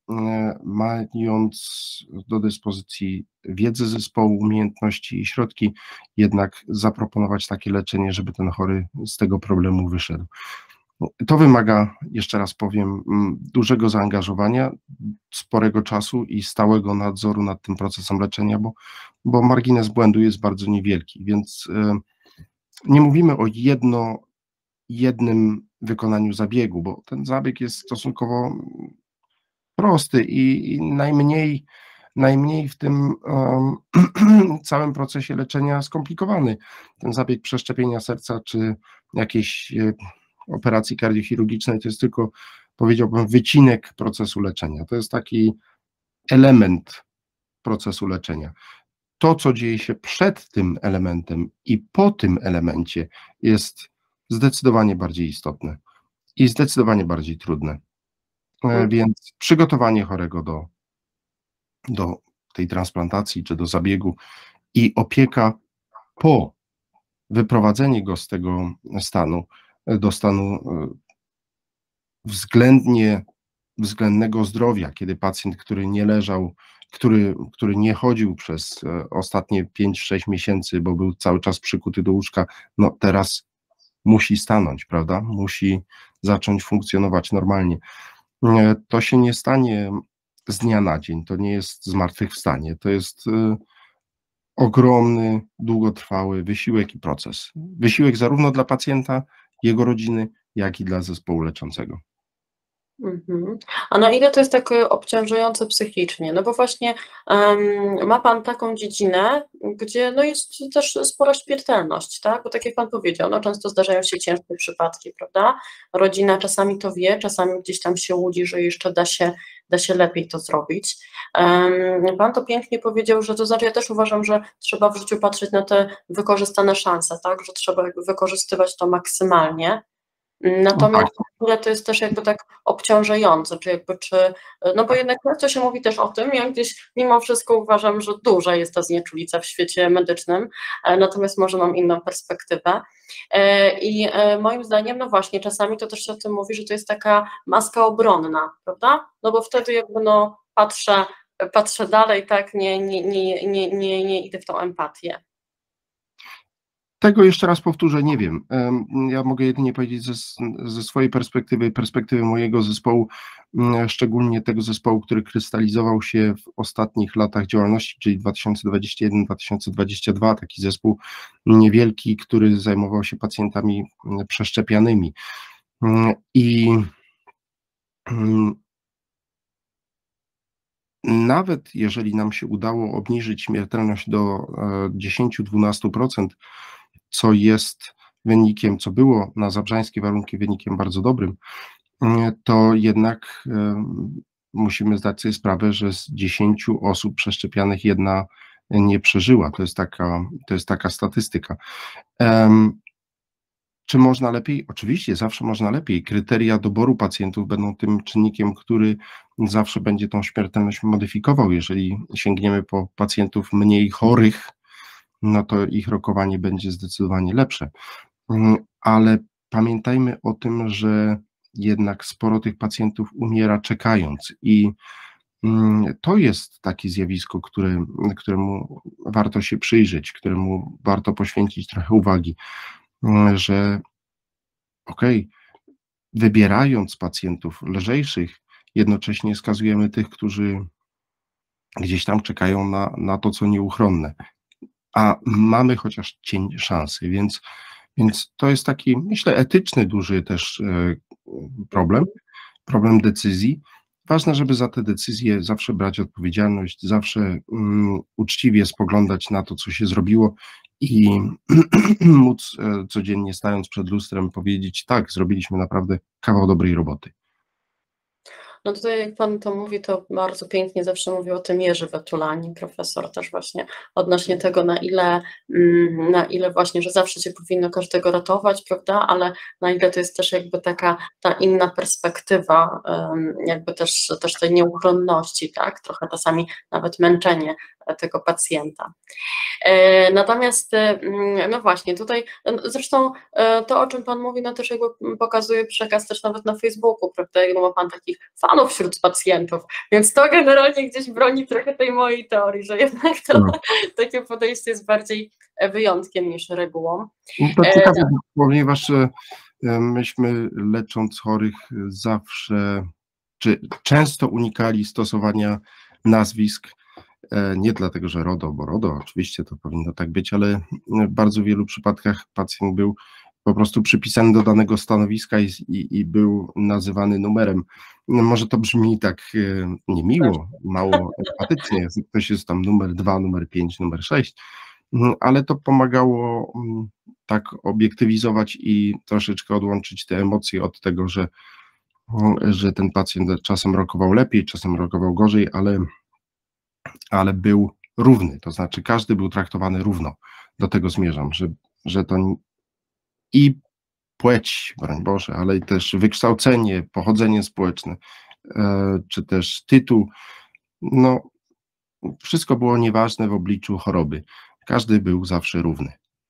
mając do dyspozycji wiedzę zespołu, umiejętności i środki, jednak zaproponować takie leczenie, żeby ten chory z tego problemu wyszedł. To wymaga, jeszcze raz powiem, dużego zaangażowania, sporego czasu i stałego nadzoru nad tym procesem leczenia, bo margines błędu jest bardzo niewielki, więc nie mówimy o jednym wykonaniu zabiegu, bo ten zabieg jest stosunkowo prosty i najmniej w tym całym procesie leczenia skomplikowany. Ten zabieg przeszczepienia serca czy jakiejś operacji kardiochirurgicznej to jest tylko, powiedziałbym, wycinek procesu leczenia. To jest taki element procesu leczenia. To, co dzieje się przed tym elementem i po tym elemencie, jest zdecydowanie bardziej istotne i zdecydowanie bardziej trudne. Więc przygotowanie chorego do tej transplantacji czy do zabiegu i opieka po wyprowadzeniu go z tego stanu do stanu względnego zdrowia, kiedy pacjent, który nie leżał, który nie chodził przez ostatnie 5-6 miesięcy, bo był cały czas przykuty do łóżka, no teraz musi stanąć, prawda? Musi zacząć funkcjonować normalnie. To się nie stanie z dnia na dzień, to nie jest zmartwychwstanie, to jest ogromny, długotrwały wysiłek i proces. Wysiłek zarówno dla pacjenta, jego rodziny, jak i dla zespołu leczącego. A na ile to jest tak obciążające psychicznie? No bo właśnie ma Pan taką dziedzinę, gdzie no jest też spora śmiertelność, tak? Bo tak jak Pan powiedział, no często zdarzają się ciężkie przypadki, prawda? Rodzina czasami to wie, czasami gdzieś tam się łudzi, że jeszcze da się lepiej to zrobić. Pan to pięknie powiedział, że to znaczy ja też uważam, że trzeba w życiu patrzeć na te wykorzystane szanse, tak? Że trzeba wykorzystywać to maksymalnie. Natomiast to jest też jakby tak obciążające, no bo jednak często się mówi też o tym, ja gdzieś mimo wszystko uważam, że duża jest ta znieczulica w świecie medycznym, natomiast może mam inną perspektywę i moim zdaniem, no właśnie, czasami to też się o tym mówi, że to jest taka maska obronna, prawda, no bo wtedy jakby no patrzę dalej, tak, nie idę w tą empatię. Tego jeszcze raz powtórzę, nie wiem. Ja mogę jedynie powiedzieć ze swojej perspektywy mojego zespołu, szczególnie tego zespołu, który krystalizował się w ostatnich latach działalności, czyli 2021-2022, taki zespół niewielki, który zajmował się pacjentami przeszczepianymi. I nawet jeżeli nam się udało obniżyć śmiertelność do 10-12%, co jest wynikiem, co było na zabrzańskie warunki wynikiem bardzo dobrym, to jednak musimy zdać sobie sprawę, że z 10 osób przeszczepianych jedna nie przeżyła. To jest taka statystyka. Czy można lepiej? Oczywiście, zawsze można lepiej. Kryteria doboru pacjentów będą tym czynnikiem, który zawsze będzie tą śmiertelność modyfikował. Jeżeli sięgniemy po pacjentów mniej chorych, no to ich rokowanie będzie zdecydowanie lepsze. Ale pamiętajmy o tym, że jednak sporo tych pacjentów umiera czekając i to jest takie zjawisko, któremu warto się przyjrzeć, któremu warto poświęcić trochę uwagi, że wybierając pacjentów lżejszych, jednocześnie skazujemy tych, którzy gdzieś tam czekają na to, co nieuchronne, a mamy chociaż cień szansy, więc to jest taki, myślę, etyczny duży też problem decyzji. Ważne, żeby za te decyzje zawsze brać odpowiedzialność, zawsze uczciwie spoglądać na to, co się zrobiło i móc codziennie stając przed lustrem powiedzieć, tak, zrobiliśmy naprawdę kawał dobrej roboty. No tutaj jak Pan to mówi, to bardzo pięknie zawsze mówi o tym Jerzy Wetulani, profesor też właśnie odnośnie tego, na ile właśnie, że zawsze się powinno każdego ratować, prawda, ale na ile to jest też jakby taka ta inna perspektywa, jakby też tej nieuchronności, tak, trochę czasami nawet męczenie tego pacjenta. Natomiast, no właśnie, tutaj zresztą to, o czym Pan mówi, no też jakby pokazuje przekaz też nawet na Facebooku, prawda, ilu ma Pan takich fanów wśród pacjentów, więc to generalnie gdzieś broni trochę tej mojej teorii, że jednak to takie podejście jest bardziej wyjątkiem niż regułą. To ciekawe, ponieważ myśmy lecząc chorych zawsze, czy często unikali stosowania nazwisk Nie dlatego, że RODO, bo RODO oczywiście to powinno tak być, ale w bardzo wielu przypadkach pacjent był po prostu przypisany do danego stanowiska i był nazywany numerem. No może to brzmi tak niemiło, mało empatycznie, ktoś jest tam numer 2, numer 5, numer 6, ale to pomagało tak obiektywizować i troszeczkę odłączyć te emocje od tego, że ten pacjent czasem rokował lepiej, czasem rokował gorzej, ale był równy, to znaczy każdy był traktowany równo. Do tego zmierzam, że to i płeć, broń Boże, ale też wykształcenie, pochodzenie społeczne, czy też tytuł, no wszystko było nieważne w obliczu choroby. Każdy był zawsze równy.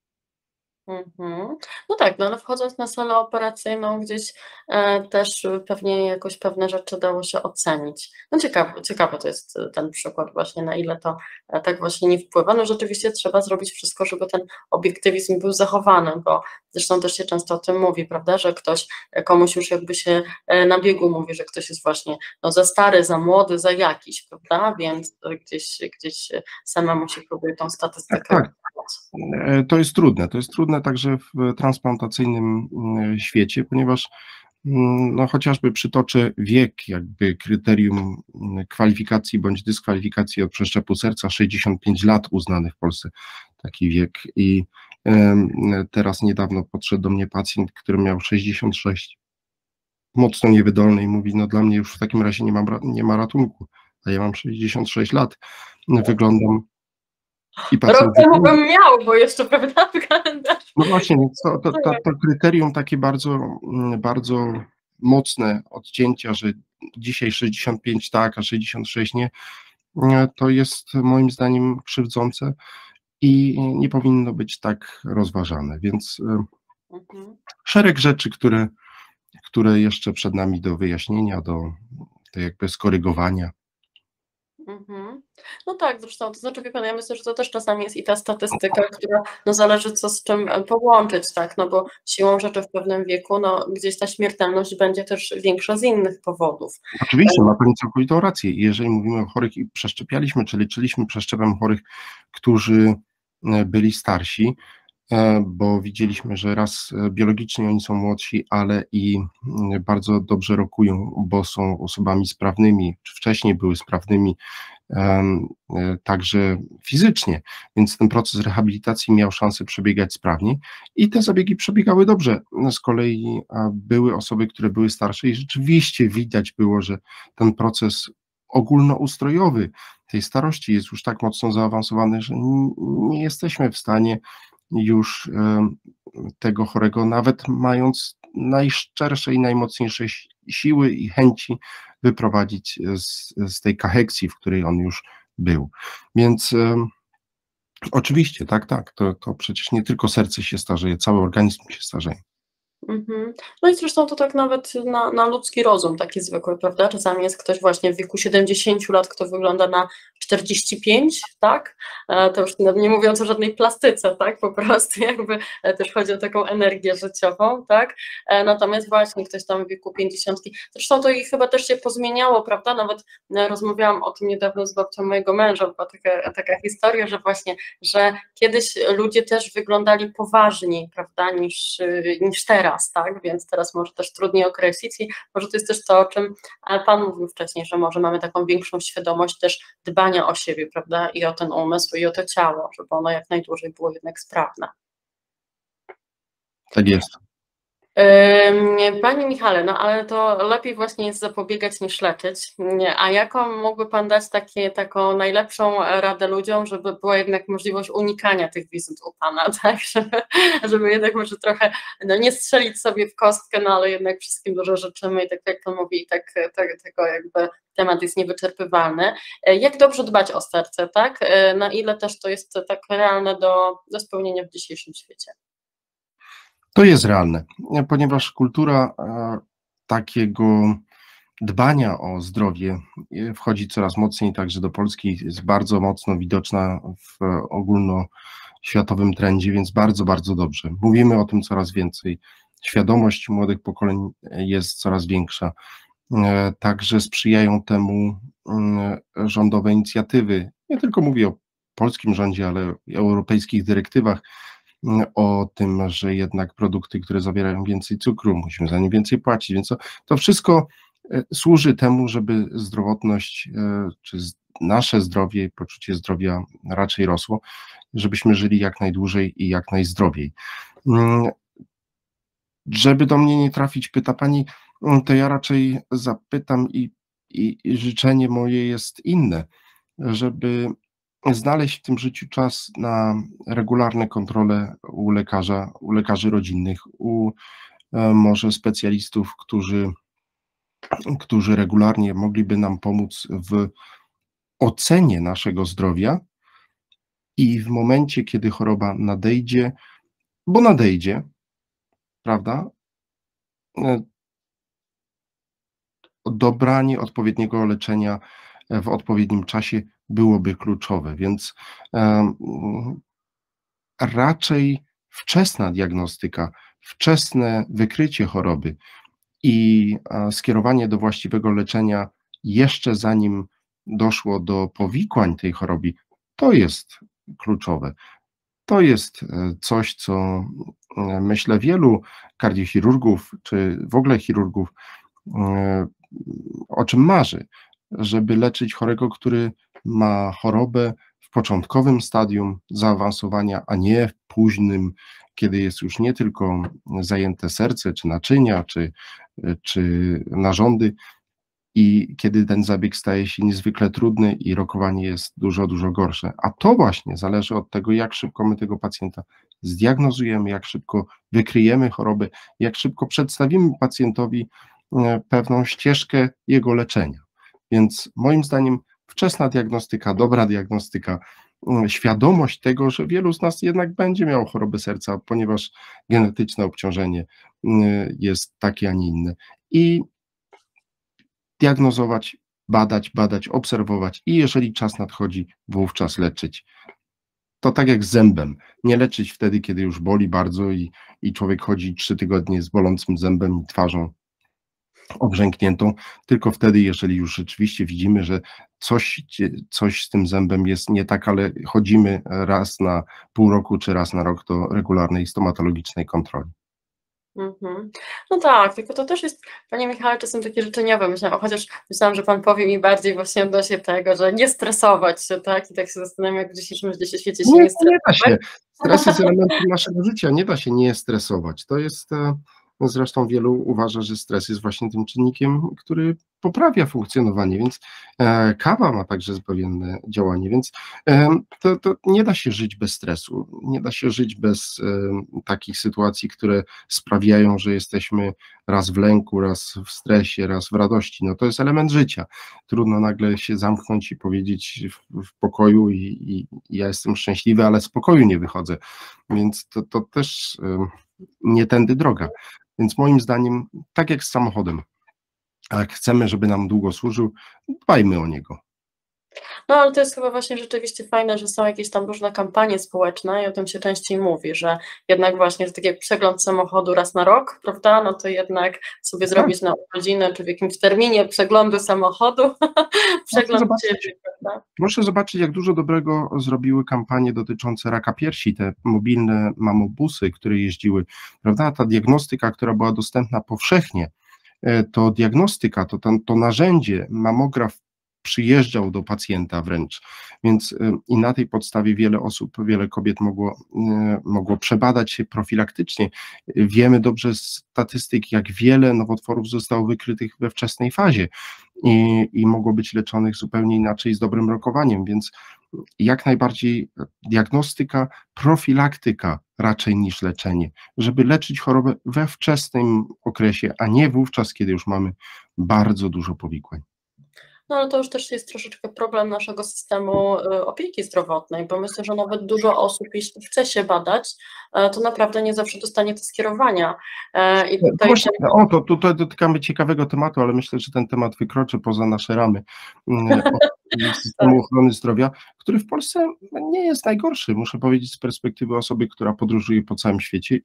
Mhm. No tak, no ale wchodząc na salę operacyjną gdzieś też pewnie jakoś pewne rzeczy dało się ocenić. No ciekawe to jest ten przykład właśnie, na ile to tak właśnie nie wpływa. No rzeczywiście trzeba zrobić wszystko, żeby ten obiektywizm był zachowany, bo zresztą też się często o tym mówi, prawda, że ktoś, komuś już jakby się na biegu mówi, że ktoś jest właśnie no, za stary, za młody, za jakiś, prawda, więc gdzieś samemu się próbuje tą statystykę. Tak, to jest trudne także w transplantacyjnym świecie, ponieważ no chociażby przytoczę wiek, jakby kryterium kwalifikacji bądź dyskwalifikacji od przeszczepu serca, 65 lat uznany w Polsce taki wiek i teraz niedawno podszedł do mnie pacjent, który miał 66, mocno niewydolny i mówi, no dla mnie już w takim razie nie ma ratunku, a ja mam 66 lat, wyglądam i Rok pacjent temu bym miał, bo jeszcze prawda w kalendarzu. no właśnie, więc to kryterium takie bardzo mocne odcięcia, że dzisiaj 65 tak, a 66 nie, to jest moim zdaniem krzywdzące i nie powinno być tak rozważane, więc szereg rzeczy, które jeszcze przed nami do wyjaśnienia, do jakby skorygowania. No tak, zresztą, to znaczy, wie pan, ja myślę, że to też czasami jest i ta statystyka, która, no zależy co z czym połączyć, tak, no bo siłą rzeczy w pewnym wieku, no gdzieś ta śmiertelność będzie też większa z innych powodów. Oczywiście, ma Pani całkowitą rację. Jeżeli mówimy o chorych i przeszczepialiśmy, czy leczyliśmy przeszczepem chorych, którzy byli starsi, bo widzieliśmy, że raz biologicznie oni są młodsi, ale i bardzo dobrze rokują, bo są osobami sprawnymi, czy wcześniej były sprawnymi, także fizycznie, więc ten proces rehabilitacji miał szansę przebiegać sprawniej i te zabiegi przebiegały dobrze. Z kolei były osoby, które były starsze i rzeczywiście widać było, że ten proces ogólnoustrojowy tej starości jest już tak mocno zaawansowany, że nie jesteśmy w stanie już tego chorego, nawet mając najszczersze i najmocniejsze siły i chęci, wyprowadzić z tej kaheksji, w której on już był. Więc oczywiście, tak, to przecież nie tylko serce się starzeje, cały organizm się starzeje. No i zresztą to tak nawet na ludzki rozum taki zwykły, prawda? Czasami jest ktoś właśnie w wieku 70 lat, kto wygląda na 45, tak? To już nie mówiąc o żadnej plastyce, tak? Po prostu jakby też chodzi o taką energię życiową, tak? Natomiast właśnie ktoś tam w wieku 50, zresztą to i chyba też się pozmieniało, prawda? Nawet rozmawiałam o tym niedawno z babcią mojego męża, była taka historia, że właśnie, że kiedyś ludzie też wyglądali poważniej, prawda, niż teraz, tak, więc teraz może też trudniej określić i może to jest też to, o czym Pan mówił wcześniej, że może mamy taką większą świadomość też dbania o siebie, prawda, i o ten umysł, i o to ciało, żeby ono jak najdłużej było jednak sprawne. Tak jest. Panie Michale, no ale to lepiej właśnie jest zapobiegać niż leczyć. A jaką mógłby Pan dać taką najlepszą radę ludziom, żeby była jednak możliwość unikania tych wizyt u Pana, tak? Żeby jednak może trochę no nie strzelić sobie w kostkę, no ale jednak wszystkim dużo życzymy i tak jak Pan mówi, i tak tego jakby temat jest niewyczerpywalny. Jak dobrze dbać o serce, tak? Na ile też to jest tak realne do spełnienia w dzisiejszym świecie? To jest realne, ponieważ kultura takiego dbania o zdrowie wchodzi coraz mocniej także do Polski, jest bardzo mocno widoczna w ogólnoświatowym trendzie, więc bardzo, bardzo dobrze. Mówimy o tym coraz więcej. Świadomość młodych pokoleń jest coraz większa. Także sprzyjają temu rządowe inicjatywy Nie tylko mówię o polskim rządzie, ale i o europejskich dyrektywach, o tym, że jednak produkty, które zawierają więcej cukru, musimy za nie więcej płacić, więc to wszystko służy temu, żeby zdrowotność, czy nasze zdrowie i poczucie zdrowia raczej rosło, żebyśmy żyli jak najdłużej i jak najzdrowiej. Żeby do mnie nie trafić, pyta pani, to ja raczej zapytam i życzenie moje jest inne, żeby znaleźć w tym życiu czas na regularne kontrole u lekarza, u lekarzy rodzinnych, u może specjalistów, którzy regularnie mogliby nam pomóc w ocenie naszego zdrowia i w momencie, kiedy choroba nadejdzie, bo nadejdzie, prawda, e, dobranie odpowiedniego leczenia w odpowiednim czasie byłoby kluczowe, więc raczej wczesna diagnostyka, wczesne wykrycie choroby i skierowanie do właściwego leczenia jeszcze zanim doszło do powikłań tej choroby, to jest kluczowe. To jest coś, co myślę wielu kardiochirurgów, czy w ogóle chirurgów, o czym marzy, żeby leczyć chorego, który ma chorobę w początkowym stadium zaawansowania, a nie w późnym, kiedy jest już nie tylko zajęte serce, czy naczynia, czy narządy, i kiedy ten zabieg staje się niezwykle trudny i rokowanie jest dużo, dużo gorsze. A to właśnie zależy od tego, jak szybko my tego pacjenta zdiagnozujemy, jak szybko wykryjemy chorobę, jak szybko przedstawimy pacjentowi pewną ścieżkę jego leczenia. Więc moim zdaniem wczesna diagnostyka, dobra diagnostyka, świadomość tego, że wielu z nas jednak będzie miało chorobę serca, ponieważ genetyczne obciążenie jest takie, a nie inne. I diagnozować, badać, obserwować i jeżeli czas nadchodzi, wówczas leczyć. To tak jak z zębem. Nie leczyć wtedy, kiedy już boli bardzo i człowiek chodzi 3 tygodnie z bolącym zębem i twarzą obrzękniętą, tylko wtedy, jeżeli już rzeczywiście widzimy, że coś z tym zębem jest nie tak, ale chodzimy raz na pół roku czy raz na rok do regularnej stomatologicznej kontroli. Mhm. No tak, tylko to też jest, panie Michale, czasem takie życzeniowe. Chociaż myślałam, że pan powie mi bardziej właśnie odnośnie tego, że nie stresować się, tak? I tak się zastanawiam, jak w dzisiejszym świecie się Nie, nie nie da stresować. się. Stres jest elementem naszego życia, nie da się nie stresować. To jest, no zresztą wielu uważa, że stres jest właśnie tym czynnikiem, który poprawia funkcjonowanie, więc kawa ma także zbawienne działanie, więc to nie da się żyć bez stresu, nie da się żyć bez takich sytuacji, które sprawiają, że jesteśmy raz w lęku, raz w stresie, raz w radości. No to jest element życia. Trudno nagle się zamknąć i powiedzieć w pokoju i ja jestem szczęśliwy, ale z pokoju nie wychodzę, więc to też nie tędy droga. Więc moim zdaniem, tak jak z samochodem, jak chcemy, żeby nam długo służył, dbajmy o niego. No, ale to jest chyba właśnie rzeczywiście fajne, że są jakieś tam różne kampanie społeczne i o tym się częściej mówi, że jednak właśnie, że tak jak przegląd samochodu raz na rok, prawda, no to jednak sobie Tak, zrobić na urodzinę, czy w jakimś terminie przeglądu samochodu, proszę przegląd zobaczyć, ciebie, prawda? proszę zobaczyć, jak dużo dobrego zrobiły kampanie dotyczące raka piersi, te mobilne mamobusy, które jeździły, prawda, ta diagnostyka, która była dostępna powszechnie, to diagnostyka, to narzędzie, mamograf przyjeżdżał do pacjenta wręcz, więc i na tej podstawie wiele osób, wiele kobiet mogło przebadać się profilaktycznie. Wiemy dobrze z statystyk, jak wiele nowotworów zostało wykrytych we wczesnej fazie i mogło być leczonych zupełnie inaczej z dobrym rokowaniem, więc jak najbardziej diagnostyka, profilaktyka raczej niż leczenie, żeby leczyć chorobę we wczesnym okresie, a nie wówczas, kiedy już mamy bardzo dużo powikłań. No ale to już też jest troszeczkę problem naszego systemu opieki zdrowotnej, bo myślę, że nawet dużo osób, jeśli chce się badać, to naprawdę nie zawsze dostanie te skierowania. I No tutaj właśnie, tutaj dotykamy ciekawego tematu, ale myślę, że ten temat wykroczy poza nasze ramy od tak. systemu ochrony zdrowia, który w Polsce nie jest najgorszy, muszę powiedzieć z perspektywy osoby, która podróżuje po całym świecie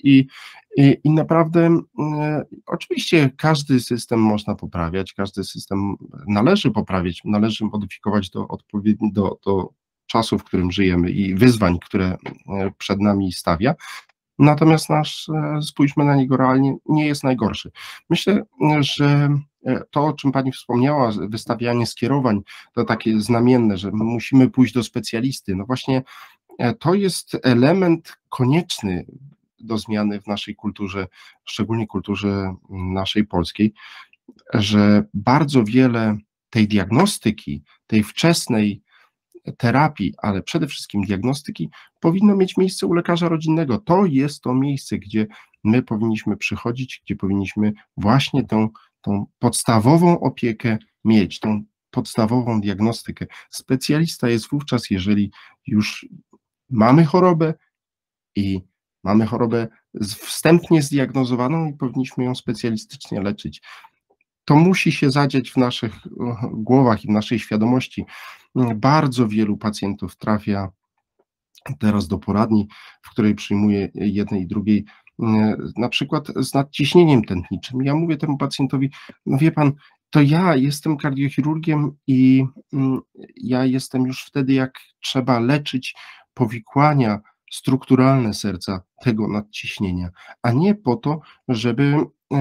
i naprawdę oczywiście każdy system można poprawiać, każdy system należy poprawiać, należy modyfikować do czasu, w którym żyjemy i wyzwań, które przed nami stawia. Natomiast spójrzmy na niego realnie, nie jest najgorszy. Myślę, że to, o czym Pani wspomniała, wystawianie skierowań, to takie znamienne, że musimy pójść do specjalisty. No właśnie, to jest element konieczny do zmiany w naszej kulturze, szczególnie kulturze naszej polskiej, że bardzo wiele tej diagnostyki, tej wczesnej terapii, ale przede wszystkim diagnostyki powinno mieć miejsce u lekarza rodzinnego. To jest to miejsce, gdzie my powinniśmy przychodzić, gdzie powinniśmy właśnie tą podstawową opiekę mieć, tą podstawową diagnostykę. Specjalista jest wówczas, jeżeli już mamy chorobę i mamy chorobę wstępnie zdiagnozowaną i powinniśmy ją specjalistycznie leczyć. To musi się zadziać w naszych głowach i w naszej świadomości. Bardzo wielu pacjentów trafia teraz do poradni, w której przyjmuje jednej i drugiej, na przykład z nadciśnieniem tętniczym. Ja mówię temu pacjentowi, no wie pan, to ja jestem kardiochirurgiem i ja jestem już wtedy, jak trzeba leczyć powikłania strukturalne serca tego nadciśnienia, a nie po to, żeby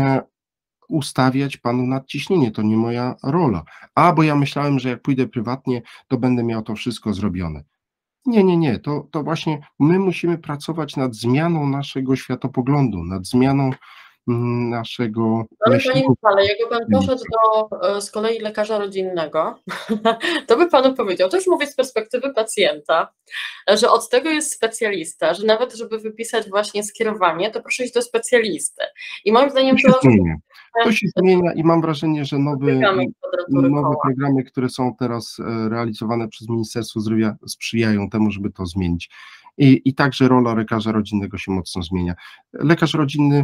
ustawiać panu nadciśnienie, to nie moja rola. Bo ja myślałem, że jak pójdę prywatnie, to będę miał to wszystko zrobione. Nie, to właśnie my musimy pracować nad zmianą naszego światopoglądu, nad zmianą naszego Ale Panie myślenia. Michale, jakby Pan poszedł do z kolei lekarza rodzinnego, to by Panu powiedział, to już mówię z perspektywy pacjenta, że od tego jest specjalista, że nawet żeby wypisać właśnie skierowanie, to proszę iść do specjalisty. I moim zdaniem To się zmienia i mam wrażenie, że nowe programy, które są teraz realizowane przez Ministerstwo Zdrowia, sprzyjają temu, żeby to zmienić. I także rola lekarza rodzinnego się mocno zmienia. Lekarz rodzinny,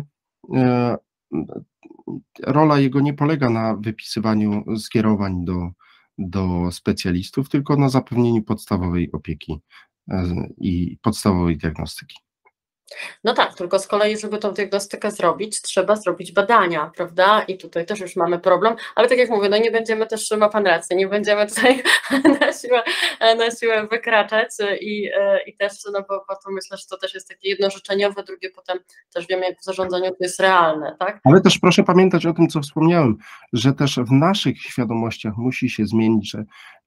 rola jego nie polega na wypisywaniu skierowań do specjalistów, tylko na zapewnieniu podstawowej opieki i podstawowej diagnostyki. No tak, tylko z kolei, żeby tą diagnostykę zrobić, trzeba zrobić badania, prawda? I tutaj też już mamy problem, ale tak jak mówię, no nie będziemy też, ma Pan rację, nie będziemy tutaj na siłę wykraczać i też, no bo to myślę, że to też jest takie jedno życzeniowe, drugie potem też wiemy, jak w zarządzaniu to jest realne, tak? Ale też proszę pamiętać o tym, co wspomniałem, że też w naszych świadomościach musi się zmienić,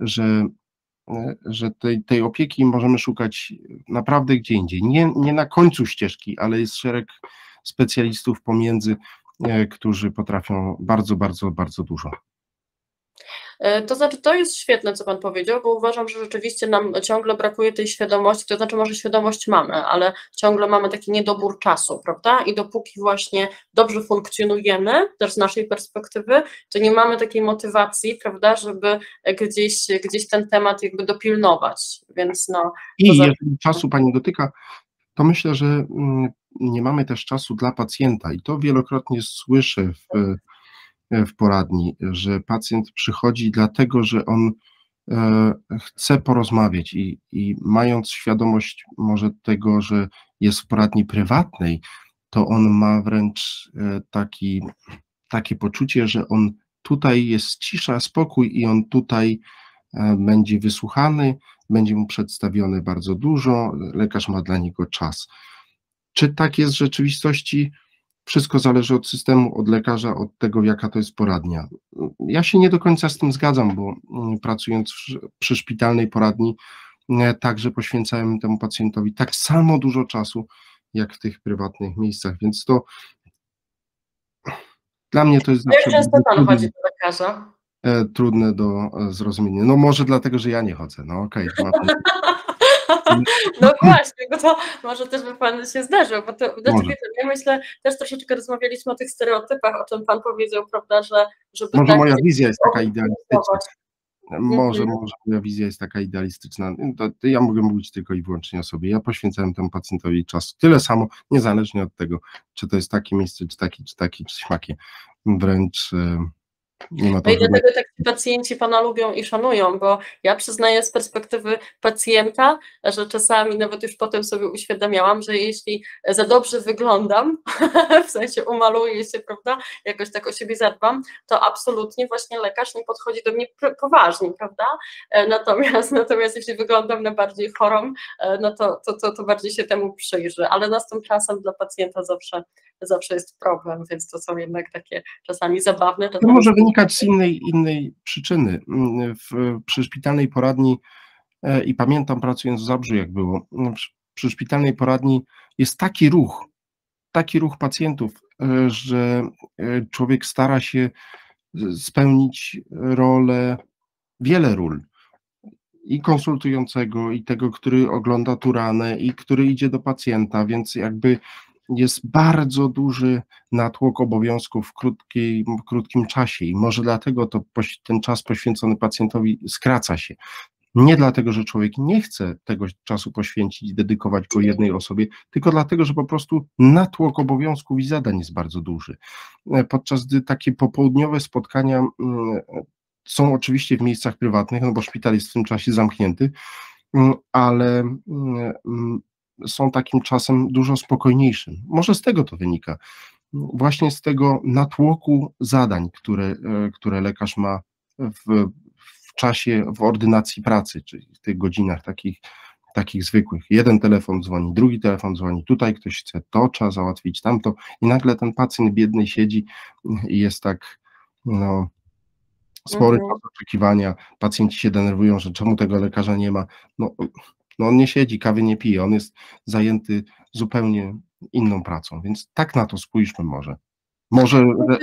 że tej opieki możemy szukać naprawdę gdzie indziej. Nie na końcu ścieżki, ale jest szereg specjalistów pomiędzy, którzy potrafią bardzo, bardzo, bardzo dużo. To znaczy, to jest świetne, co Pan powiedział, bo uważam, że rzeczywiście nam ciągle brakuje tej świadomości, to znaczy może świadomość mamy, ale ciągle mamy taki niedobór czasu, prawda? I dopóki właśnie dobrze funkcjonujemy, też z naszej perspektywy, to nie mamy takiej motywacji, prawda, żeby gdzieś ten temat jakby dopilnować, więc no... Jeżeli czasu Pani dotyka, to myślę, że nie mamy też czasu dla pacjenta i to wielokrotnie słyszę w poradni, że pacjent przychodzi dlatego, że on chce porozmawiać i mając świadomość może tego, że jest w poradni prywatnej, to on ma wręcz takie poczucie, że on tutaj jest cisza, spokój i on tutaj będzie wysłuchany, będzie mu przedstawione bardzo dużo, lekarz ma dla niego czas. Czy tak jest w rzeczywistości? Wszystko zależy od systemu, od lekarza, od tego, jaka to jest poradnia. Ja się nie do końca z tym zgadzam, bo pracując przy szpitalnej poradni, także poświęcałem temu pacjentowi tak samo dużo czasu, jak w tych prywatnych miejscach, więc to dla mnie to jest zawsze... Jak często Pan chodzi do lekarza? Trudne do zrozumienia. No może dlatego, że ja nie chodzę, no okej. No właśnie, bo to może też by Pan się zdarzył, bo to ja myślę, też troszeczkę rozmawialiśmy o tych stereotypach, o czym Pan powiedział, prawda, żeby... Może moja wizja jest taka idealistyczna. Może moja wizja jest taka idealistyczna. To ja mogę mówić tylko i wyłącznie o sobie. Ja poświęcałem temu pacjentowi czas tyle samo, niezależnie od tego, czy to jest takie miejsce, czy śmakie. Wręcz Nie ma No to i żadnego. dlatego tak ci pacjenci pana lubią i szanują, bo ja przyznaję z perspektywy pacjenta, że czasami nawet już potem sobie uświadamiałam, że jeśli za dobrze wyglądam, w sensie umaluję się, prawda, jakoś tak o siebie zadbam, to absolutnie właśnie lekarz nie podchodzi do mnie poważnie, prawda? Natomiast jeśli wyglądam na bardziej chorą, no to bardziej się temu przyjrzy, ale z tym czasem dla pacjenta zawsze jest problem, więc to są jednak takie czasami zabawne, To czasami może wynikać z innej przyczyny. Przy szpitalnej poradni, i pamiętam pracując w Zabrzu, jak było, przy szpitalnej poradni jest taki ruch pacjentów, że człowiek stara się spełnić wiele ról. I konsultującego, i tego, który ogląda tu ranę, i który idzie do pacjenta, więc jakby jest bardzo duży natłok obowiązków w krótkim czasie i może dlatego ten czas poświęcony pacjentowi skraca się. Nie dlatego, że człowiek nie chce tego czasu poświęcić, dedykować go jednej osobie, tylko dlatego, że po prostu natłok obowiązków i zadań jest bardzo duży. Podczas gdy takie popołudniowe spotkania są oczywiście w miejscach prywatnych, no bo szpital jest w tym czasie zamknięty, ale są takim czasem dużo spokojniejszym. Może z tego to wynika. Właśnie z tego natłoku zadań, które lekarz ma w czasie, w ordynacji pracy, czyli w tych godzinach takich zwykłych. Jeden telefon dzwoni, drugi telefon dzwoni, tutaj ktoś chce, to trzeba załatwić, tamto i nagle ten pacjent biedny siedzi i jest tak, no, spory czas oczekiwania, pacjenci się denerwują, że czemu tego lekarza nie ma, no on nie siedzi, kawy nie pije, on jest zajęty zupełnie inną pracą, więc tak na to spójrzmy może. Może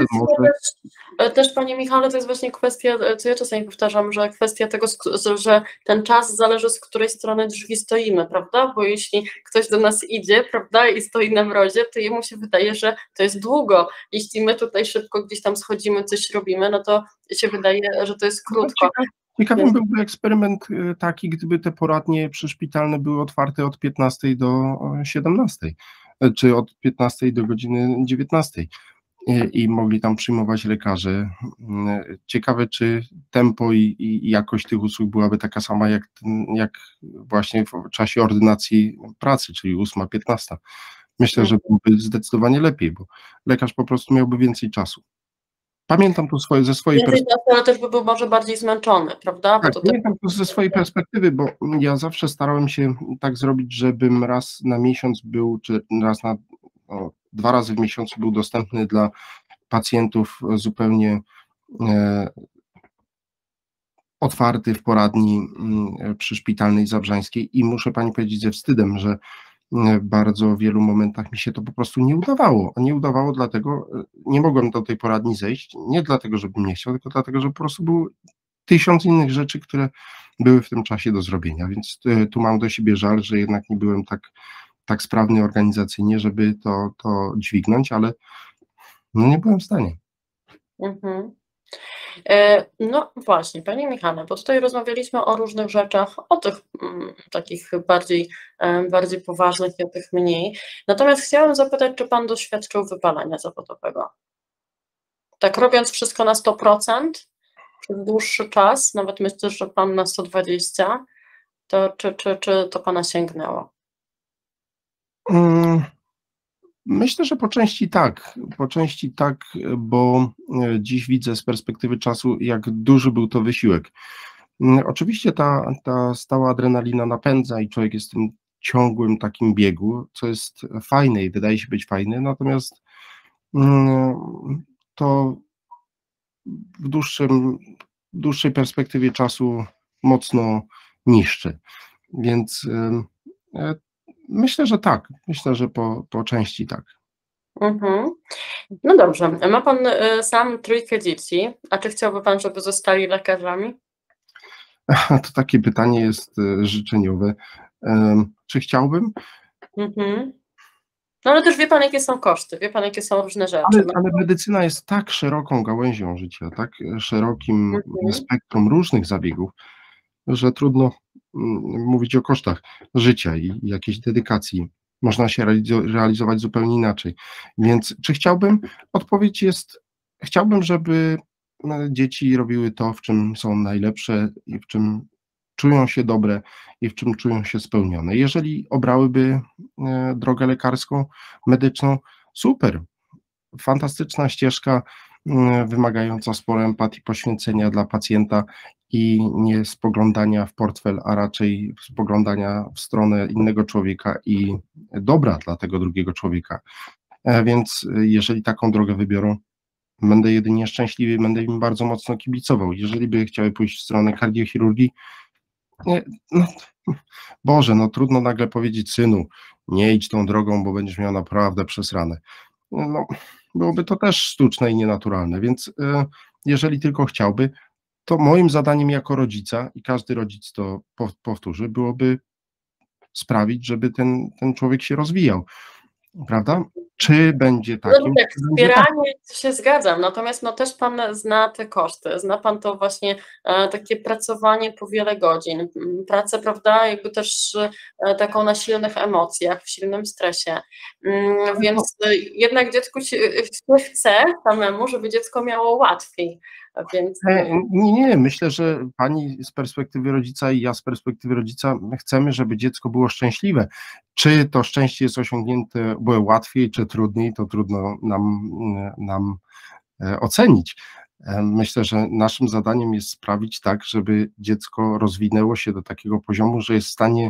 Też, panie Michale, to jest właśnie kwestia, co ja czasami powtarzam, że kwestia tego, że ten czas zależy, z której strony drzwi stoimy, prawda? Bo jeśli ktoś do nas idzie, prawda, i stoi na mrozie, to jemu się wydaje, że to jest długo. Jeśli my tutaj szybko gdzieś tam schodzimy, coś robimy, no to się wydaje, że to jest krótko. Ciekawym byłby eksperyment taki, gdyby te poradnie przyszpitalne były otwarte od 15 do 17, czy od 15 do godziny 19 i mogli tam przyjmować lekarzy. Ciekawe, czy tempo i jakość tych usług byłaby taka sama jak właśnie w czasie ordynacji pracy, czyli 8-15. Myślę, że byłoby zdecydowanie lepiej, bo lekarz po prostu miałby więcej czasu. Pamiętam to ze swojej perspektywy. Ale też by był może bardziej zmęczony, prawda? Tak, pamiętam to ze swojej perspektywy, bo ja zawsze starałem się tak zrobić, żebym raz na miesiąc był, czy dwa razy w miesiącu był dostępny dla pacjentów zupełnie otwarty w poradni przyszpitalnej zabrzańskiej i muszę pani powiedzieć ze wstydem, że w bardzo wielu momentach mi się to po prostu nie udawało. Nie udawało dlatego, nie mogłem do tej poradni zejść, nie dlatego, żebym nie chciał, tylko dlatego, że po prostu było 1000 innych rzeczy, które były w tym czasie do zrobienia, więc tu mam do siebie żal, że jednak nie byłem tak sprawny organizacyjnie, żeby to dźwignąć, ale no nie byłem w stanie. No właśnie, panie Michale, bo tutaj rozmawialiśmy o różnych rzeczach, o tych takich bardziej poważnych i o tych mniej. Natomiast chciałam zapytać, czy pan doświadczył wypalenia zawodowego? Tak robiąc wszystko na 100%, przez dłuższy czas, nawet myślę, że pan na 120%, to czy to pana sięgnęło? Myślę, że po części tak, bo dziś widzę z perspektywy czasu, jak duży był to wysiłek. Oczywiście ta stała adrenalina napędza i człowiek jest w tym ciągłym takim biegu, co jest fajne i wydaje się być fajne, natomiast to w dłuższej perspektywie czasu mocno niszczy, więc myślę, że tak, myślę, że po części tak. No dobrze, ma pan sam 3 dzieci, a czy chciałby pan, żeby zostali lekarzami? To takie pytanie jest życzeniowe. Czy chciałbym? No ale też wie pan, jakie są koszty, wie pan, jakie są różne rzeczy. Ale medycyna jest tak szeroką gałęzią życia, tak szerokim spektrum różnych zabiegów, że trudno mówić o kosztach życia i jakiejś dedykacji. Można się realizować zupełnie inaczej. Więc czy chciałbym? Odpowiedź jest, chciałbym, żeby dzieci robiły to, w czym są najlepsze i w czym czują się dobre i w czym czują się spełnione. Jeżeli obrałyby drogę lekarską, medyczną, super, fantastyczna ścieżka, wymagająca sporo empatii, poświęcenia dla pacjenta i nie spoglądania w portfel, a raczej spoglądania w stronę innego człowieka i dobra dla tego drugiego człowieka. Więc jeżeli taką drogę wybiorą, będę jedynie szczęśliwy, będę im bardzo mocno kibicował. Jeżeli by chciały pójść w stronę kardiochirurgii, nie, no, Boże, no trudno nagle powiedzieć, synu, nie idź tą drogą, bo będziesz miał naprawdę przesrane. No, byłoby to też sztuczne i nienaturalne, więc jeżeli tylko chciałby, to moim zadaniem jako rodzica, i każdy rodzic to powtórzy, byłoby sprawić, żeby ten człowiek się rozwijał, prawda? Czy będzie No takim? tak, Czy będzie takim? wspieranie, się zgadzam, natomiast no też Pan zna te koszty, zna Pan to właśnie takie pracowanie po wiele godzin, pracę, prawda, jakby też taką na silnych emocjach, w silnym stresie, więc jednak dziecku się chce samemu, żeby dziecko miało łatwiej, więc Nie, myślę, że pani z perspektywy rodzica i ja z perspektywy rodzica chcemy, żeby dziecko było szczęśliwe. Czy to szczęście jest osiągnięte, było łatwiej, czy trudniej, to trudno nam ocenić. Myślę, że naszym zadaniem jest sprawić tak, żeby dziecko rozwinęło się do takiego poziomu, że jest w stanie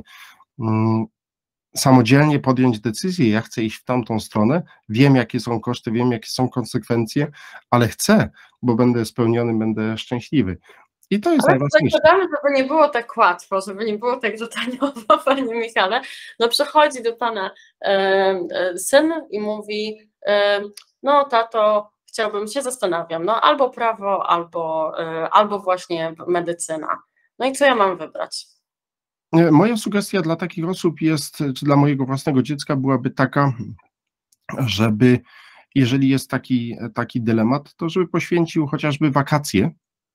samodzielnie podjąć decyzję, ja chcę iść w tamtą stronę, wiem jakie są koszty, wiem jakie są konsekwencje, ale chcę, bo będę spełniony, będę szczęśliwy. I to jest ale najważniejsze. zakładamy, żeby nie było tak łatwo, żeby nie było tak życzeniowo, Panie Michale. No przychodzi do Pana syn i mówi, no tato, chciałbym, się zastanawiam, no albo prawo, albo właśnie medycyna. No i co ja mam wybrać? Moja sugestia dla takich osób jest, czy dla mojego własnego dziecka byłaby taka, żeby jeżeli jest taki dylemat, to żeby poświęcił chociażby wakacje.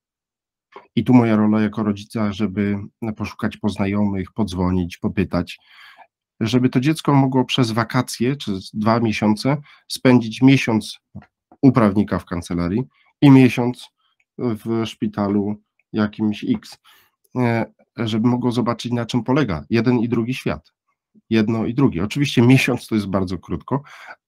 I tu moja rola jako rodzica, żeby poszukać poznajomych, podzwonić, popytać, żeby to dziecko mogło przez wakacje, czy 2 miesiące, spędzić miesiąc u prawnika w kancelarii i miesiąc w szpitalu jakimś X, żeby mogło zobaczyć, na czym polega jeden i drugi świat. Jedno i drugie. Oczywiście miesiąc to jest bardzo krótko,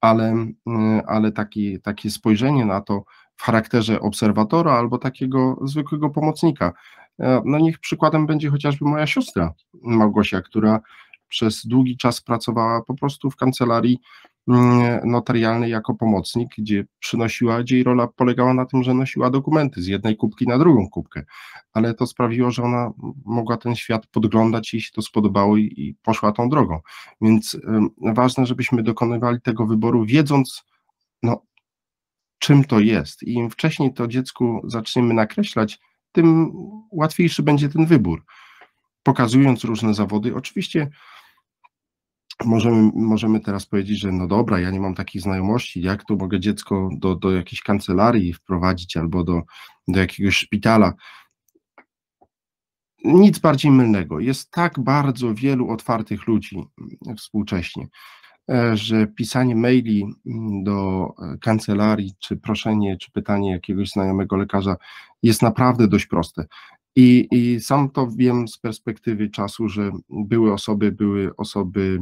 ale takie spojrzenie na to w charakterze obserwatora albo takiego zwykłego pomocnika. No niech przykładem będzie chociażby moja siostra Małgosia, która przez długi czas pracowała po prostu w kancelarii notarialnej jako pomocnik, gdzie jej rola polegała na tym, że nosiła dokumenty z jednej kubki na drugą kubkę, ale to sprawiło, że ona mogła ten świat podglądać, jej się to spodobało i poszła tą drogą, więc ważne, żebyśmy dokonywali tego wyboru, wiedząc, no, czym to jest, i im wcześniej to dziecku zaczniemy nakreślać, tym łatwiejszy będzie ten wybór, pokazując różne zawody. Oczywiście możemy teraz powiedzieć, że no dobra, ja nie mam takich znajomości, jak tu mogę dziecko do jakiejś kancelarii wprowadzić albo do jakiegoś szpitala. Nic bardziej mylnego. Jest tak bardzo wielu otwartych ludzi współcześnie, że pisanie maili do kancelarii, czy proszenie, czy pytanie jakiegoś znajomego lekarza jest naprawdę dość proste. I sam to wiem z perspektywy czasu, że były osoby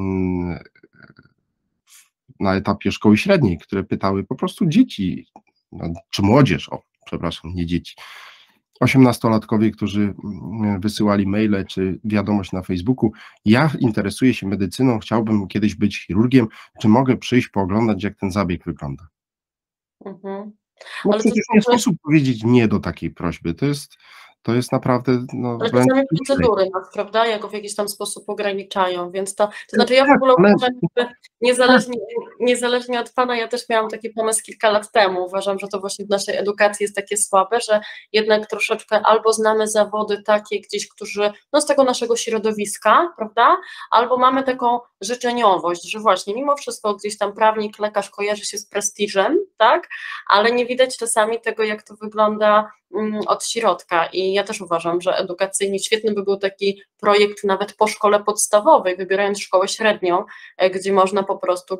na etapie szkoły średniej, które pytały po prostu dzieci, no, czy młodzież, przepraszam, nie dzieci, 18-latkowie, którzy wysyłali maile czy wiadomość na Facebooku, ja interesuję się medycyną, chciałbym kiedyś być chirurgiem, czy mogę przyjść pooglądać, jak ten zabieg wygląda? Mhm. No Ale to przecież nie sposób powiedzieć nie do takiej prośby, to jest naprawdę, no, Ale wręcz czasami nie. procedury nas, prawda, jako w jakiś tam sposób ograniczają, więc to Tak, znaczy ja w ogóle ale uważam, że tak, niezależnie od Pana, ja też miałam taki pomysł kilka lat temu, uważam, że to właśnie w naszej edukacji jest takie słabe, że jednak troszeczkę albo znamy zawody takie gdzieś, którzy, no z tego naszego środowiska, prawda, albo mamy taką życzeniowość, że właśnie mimo wszystko gdzieś tam prawnik, lekarz kojarzy się z prestiżem, tak, ale nie widać czasami tego, jak to wygląda od środka, i ja też uważam, że edukacyjnie świetny by był taki projekt nawet po szkole podstawowej, wybierając szkołę średnią, gdzie można po prostu gdzieś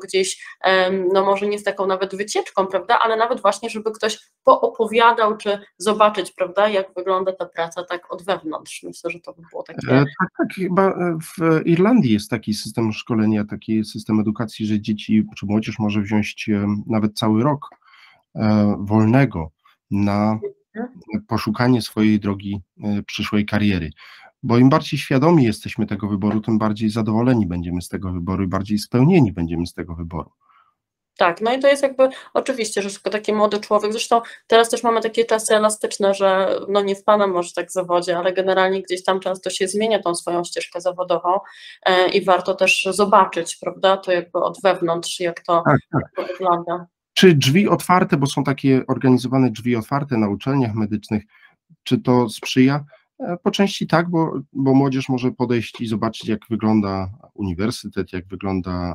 no może nie z taką nawet wycieczką, prawda, ale nawet właśnie, żeby ktoś poopowiadał, czy zobaczyć, prawda, jak wygląda ta praca tak od wewnątrz. Myślę, że to by było takie... Tak, tak, chyba w Irlandii jest taki system szkolenia, taki system edukacji, że dzieci czy młodzież może wziąć nawet cały rok wolnego na poszukanie swojej drogi przyszłej kariery. Bo im bardziej świadomi jesteśmy tego wyboru, tym bardziej zadowoleni będziemy z tego wyboru i bardziej spełnieni będziemy z tego wyboru. Tak, no i to jest jakby oczywiście, że tylko taki młody człowiek, zresztą teraz też mamy takie czasy elastyczne, że no nie wpadam może tak w zawodzie, ale generalnie gdzieś tam często się zmienia tą swoją ścieżkę zawodową i warto też zobaczyć, prawda, to jakby od wewnątrz, jak to, Tak, tak. jak to wygląda. Czy drzwi otwarte, bo są takie organizowane drzwi otwarte na uczelniach medycznych, czy to sprzyja? Po części tak, bo młodzież może podejść i zobaczyć, jak wygląda uniwersytet, jak wygląda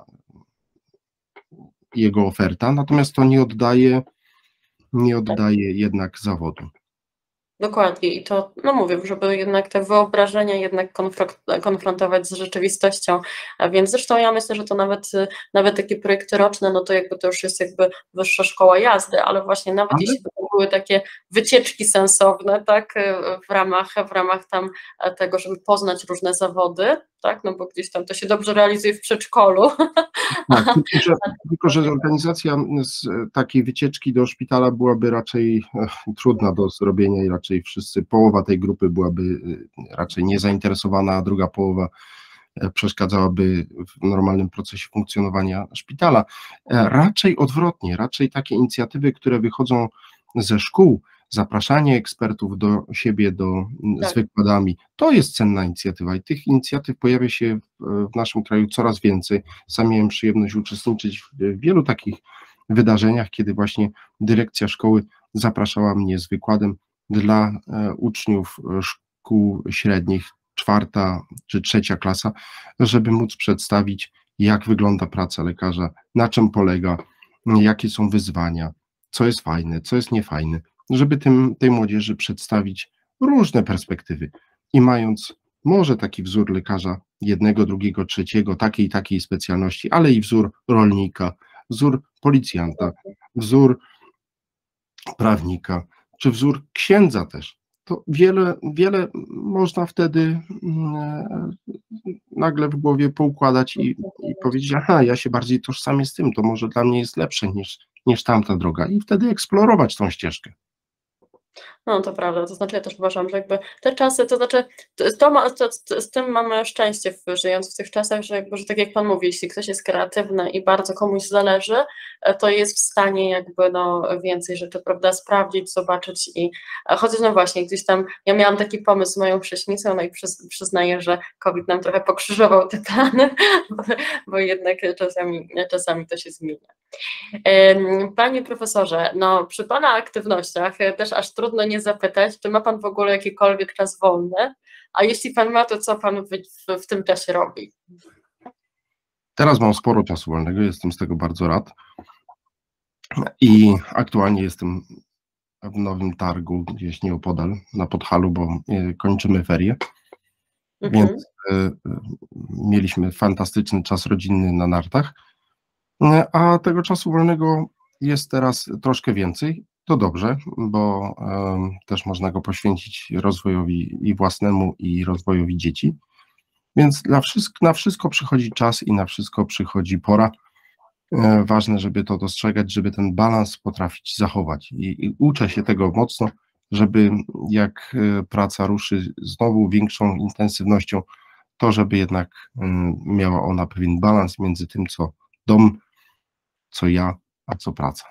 jego oferta, natomiast to nie oddaje jednak zawodu. Dokładnie i to, no mówię, żeby jednak te wyobrażenia jednak konfrontować z rzeczywistością, a więc zresztą ja myślę, że to nawet takie projekty roczne, no to jakby to już jest jakby wyższa szkoła jazdy, ale właśnie nawet jeśli to były takie wycieczki sensowne, tak, w ramach tam tego, żeby poznać różne zawody, tak, no bo gdzieś tam to się dobrze realizuje w przedszkolu. Tak, tylko że organizacja z takiej wycieczki do szpitala byłaby raczej trudna do zrobienia i raczej połowa tej grupy byłaby raczej niezainteresowana, a druga połowa przeszkadzałaby w normalnym procesie funkcjonowania szpitala. Raczej odwrotnie, raczej takie inicjatywy, które wychodzą ze szkół, zapraszanie ekspertów do siebie z wykładami, to jest cenna inicjatywa i tych inicjatyw pojawia się w naszym kraju coraz więcej. Sam miałem przyjemność uczestniczyć w wielu takich wydarzeniach, kiedy właśnie dyrekcja szkoły zapraszała mnie z wykładem dla uczniów szkół średnich, 4. czy 3. klasa, żeby móc przedstawić, jak wygląda praca lekarza, na czym polega, jakie są wyzwania, co jest fajne, co jest niefajne, żeby tej młodzieży przedstawić różne perspektywy i mając może taki wzór lekarza jednego, drugiego, trzeciego, takiej specjalności, ale i wzór rolnika, wzór policjanta, wzór prawnika, czy wzór księdza też, to wiele można wtedy nagle w głowie poukładać i powiedzieć, aha, ja się bardziej tożsamię z tym, to może dla mnie jest lepsze niż tamta droga i wtedy eksplorować tą ścieżkę. No to prawda, to znaczy ja też uważam, że jakby te czasy, to znaczy z tym mamy szczęście żyjąc w tych czasach, że jakby, że tak jak Pan mówi, jeśli ktoś jest kreatywny i bardzo komuś zależy, to jest w stanie jakby no więcej rzeczy, prawda, sprawdzić, zobaczyć i chociaż no właśnie gdzieś tam, ja miałam taki pomysł z moją prześnicą, no i przyznaję, że COVID nam trochę pokrzyżował te plany, bo jednak czasami to się zmienia. Panie profesorze, no przy Pana aktywnościach też aż trudno nie zapytać, czy ma Pan w ogóle jakikolwiek czas wolny, a jeśli Pan ma, to co Pan w tym czasie robi? Teraz mam sporo czasu wolnego, jestem z tego bardzo rad i aktualnie jestem w Nowym Targu, gdzieś nieopodal, na Podhalu, bo kończymy ferie, więc mieliśmy fantastyczny czas rodzinny na nartach, a tego czasu wolnego jest teraz troszkę więcej. To dobrze, bo też można go poświęcić rozwojowi i własnemu, i rozwojowi dzieci. Więc na wszystko przychodzi czas i na wszystko przychodzi pora. Ważne, żeby to dostrzegać, żeby ten balans potrafić zachować. I uczę się tego mocno, żeby jak praca ruszy znowu większą intensywnością, to żeby jednak miała ona pewien balans między tym, co dom, co ja, a co praca.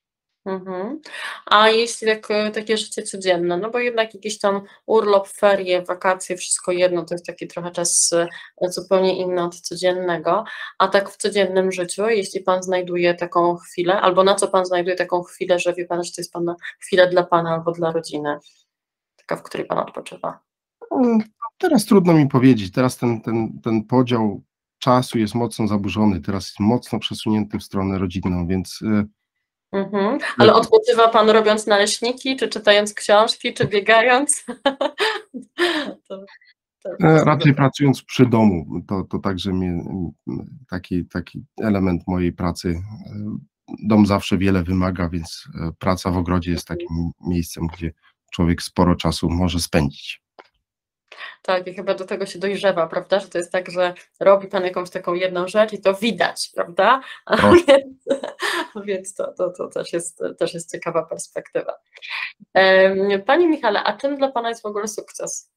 A jeśli takie życie codzienne, no bo jednak jakiś tam urlop, ferie, wakacje, wszystko jedno, to jest taki trochę czas zupełnie inny od codziennego, a tak w codziennym życiu, jeśli Pan znajduje taką chwilę, albo na co Pan znajduje taką chwilę, że wie Pan, że to jest Pana chwila dla Pana albo dla rodziny, taka, w której Pan odpoczywa? Teraz trudno mi powiedzieć, teraz ten podział czasu jest mocno zaburzony, teraz jest mocno przesunięty w stronę rodzinną, więc... Ale odpoczywa Pan robiąc naleśniki, czy czytając książki, czy biegając? Raczej pracując przy domu, to także taki element mojej pracy. Dom zawsze wiele wymaga, więc praca w ogrodzie jest takim miejscem, gdzie człowiek sporo czasu może spędzić. Tak, i chyba do tego się dojrzewa, prawda? Że to jest tak, że robi pan jakąś taką jedną rzecz i to widać, prawda? Proszę. Więc to też jest ciekawa perspektywa. Panie Michale, a czym dla pana jest w ogóle sukces?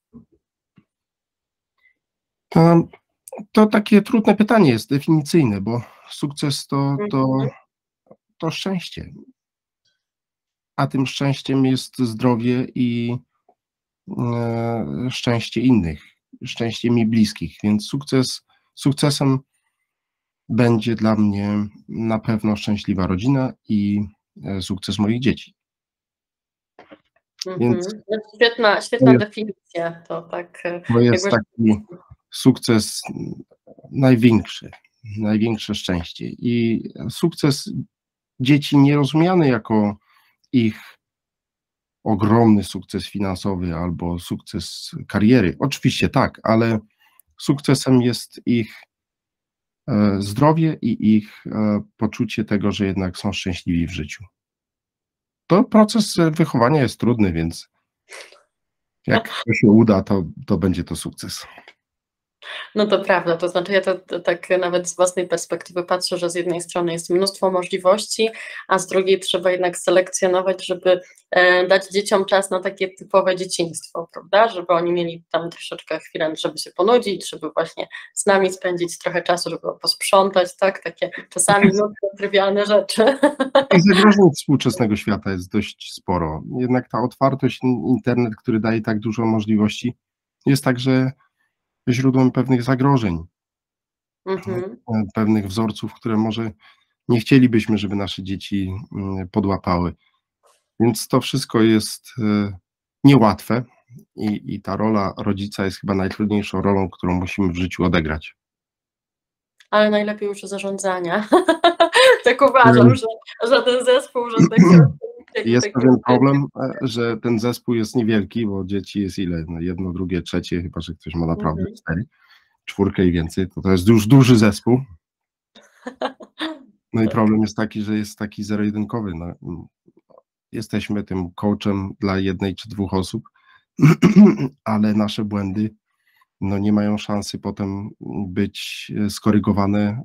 To takie trudne pytanie jest, definicyjne, bo sukces to szczęście, a tym szczęściem jest zdrowie i szczęście innych, szczęście mi bliskich, więc sukcesem będzie dla mnie na pewno szczęśliwa rodzina i sukces moich dzieci. Więc Świetna definicja, to tak to jest taki sukces największe szczęście i sukces dzieci nie rozumiany jako ich ogromny sukces finansowy albo sukces kariery. Oczywiście tak, ale sukcesem jest ich zdrowie i ich poczucie tego, że jednak są szczęśliwi w życiu. To proces wychowania jest trudny, więc jak to się uda, to będzie to sukces. No to prawda, to znaczy ja to tak nawet z własnej perspektywy patrzę, że z jednej strony jest mnóstwo możliwości, a z drugiej trzeba jednak selekcjonować, żeby dać dzieciom czas na takie typowe dzieciństwo, prawda, żeby oni mieli tam troszeczkę chwilę, żeby się ponudzić, żeby właśnie z nami spędzić trochę czasu, żeby posprzątać, tak, takie czasami nudne, trywialne rzeczy. Tych zagrożeń współczesnego świata jest dość sporo, jednak ta otwartość, internet, który daje tak dużo możliwości, jest także źródłem pewnych zagrożeń, pewnych wzorców, które może nie chcielibyśmy, żeby nasze dzieci podłapały. Więc to wszystko jest niełatwe i ta rola rodzica jest chyba najtrudniejszą rolą, którą musimy w życiu odegrać. Ale najlepiej już zarządzania. Tak uważam, że ten zespół, że tak jest pewien problem, że ten zespół jest niewielki, bo dzieci jest ile? No jedno, drugie, trzecie, chyba że ktoś ma naprawdę 4, 4 i więcej, to jest już duży zespół. No i problem jest taki, że jest taki zero-jedynkowy. No, jesteśmy tym coachem dla 1 czy 2 osób, ale nasze błędy no, nie mają szansy potem być skorygowane,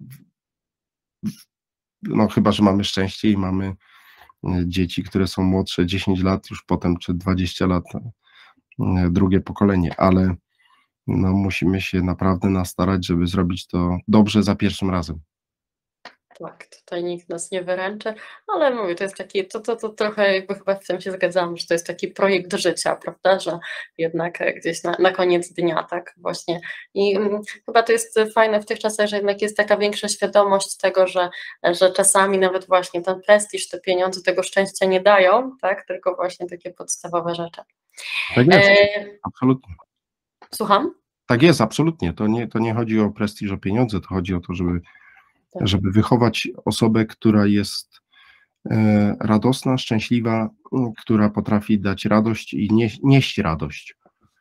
no chyba że mamy szczęście i mamy dzieci, które są młodsze 10 lat, już potem czy 20 lat, drugie pokolenie, ale no, musimy się naprawdę nastarać, żeby zrobić to dobrze za pierwszym razem. Tak, tutaj nikt nas nie wyręczy, ale mówię, to jest taki, to trochę jakby chyba w tym się zgadzam, że to jest taki projekt życia, prawda, że jednak gdzieś na koniec dnia, tak właśnie. I chyba to jest fajne w tych czasach, że jednak jest taka większa świadomość tego, że czasami nawet właśnie ten prestiż, te pieniądze tego szczęścia nie dają, tak, tylko właśnie takie podstawowe rzeczy. Tak jest, absolutnie. Słucham? Tak jest, absolutnie. To nie chodzi o prestiż, o pieniądze, to chodzi o to, żeby wychować osobę, która jest radosna, szczęśliwa, która potrafi dać radość i nieść radość.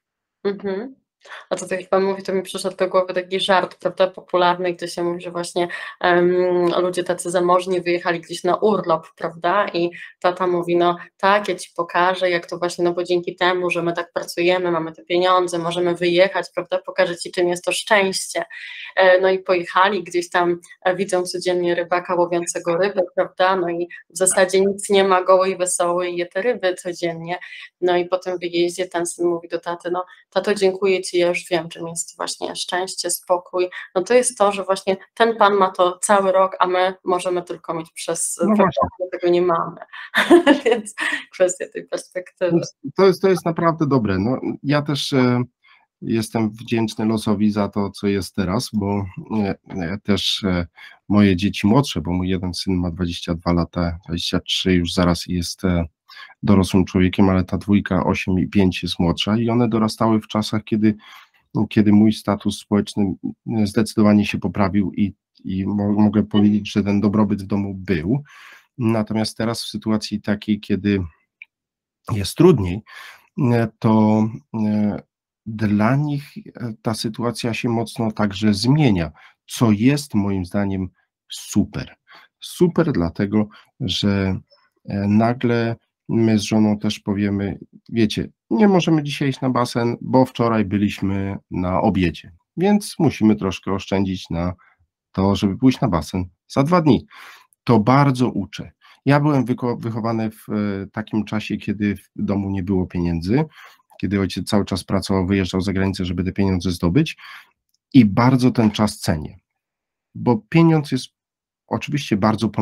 A to tak jak pan mówi, to mi przyszedł do głowy taki żart, prawda, popularny, gdzie się mówi, że właśnie ludzie tacy zamożni wyjechali gdzieś na urlop, prawda, i tata mówi, no tak, ja ci pokażę, jak to właśnie, no bo dzięki temu, że my tak pracujemy, mamy te pieniądze, możemy wyjechać, prawda, pokażę ci, czym jest to szczęście. No i pojechali gdzieś tam, widzą codziennie rybaka łowiącego ryby, prawda, no i w zasadzie nic nie ma, goły i wesoły i je te ryby codziennie, no i po tym wyjeździe ten syn mówi do taty, no tato, dziękuję ci, ja już wiem, czym jest właśnie szczęście, spokój, no to jest to, że właśnie ten pan ma to cały rok, a my możemy tylko mieć przez tego nie mamy, więc kwestia tej perspektywy. To jest naprawdę dobre, no ja też jestem wdzięczny losowi za to, co jest teraz, bo też moje dzieci młodsze, bo mój jeden syn ma 22 lata, 23 już zaraz jest dorosłym człowiekiem, ale ta dwójka 8 i 5 jest młodsza i one dorastały w czasach, kiedy mój status społeczny zdecydowanie się poprawił i mogę powiedzieć, że ten dobrobyt w domu był. Natomiast teraz w sytuacji takiej, kiedy jest trudniej, to dla nich ta sytuacja się mocno także zmienia, co jest moim zdaniem super. Super dlatego, że nagle my z żoną też powiemy, wiecie, nie możemy dzisiaj iść na basen, bo wczoraj byliśmy na obiedzie, więc musimy troszkę oszczędzić na to, żeby pójść na basen za 2 dni. To bardzo uczy. Ja byłem wychowany w takim czasie, kiedy w domu nie było pieniędzy, kiedy ojciec cały czas pracował, wyjeżdżał za granicę, żeby te pieniądze zdobyć i bardzo ten czas cenię, bo pieniądz jest oczywiście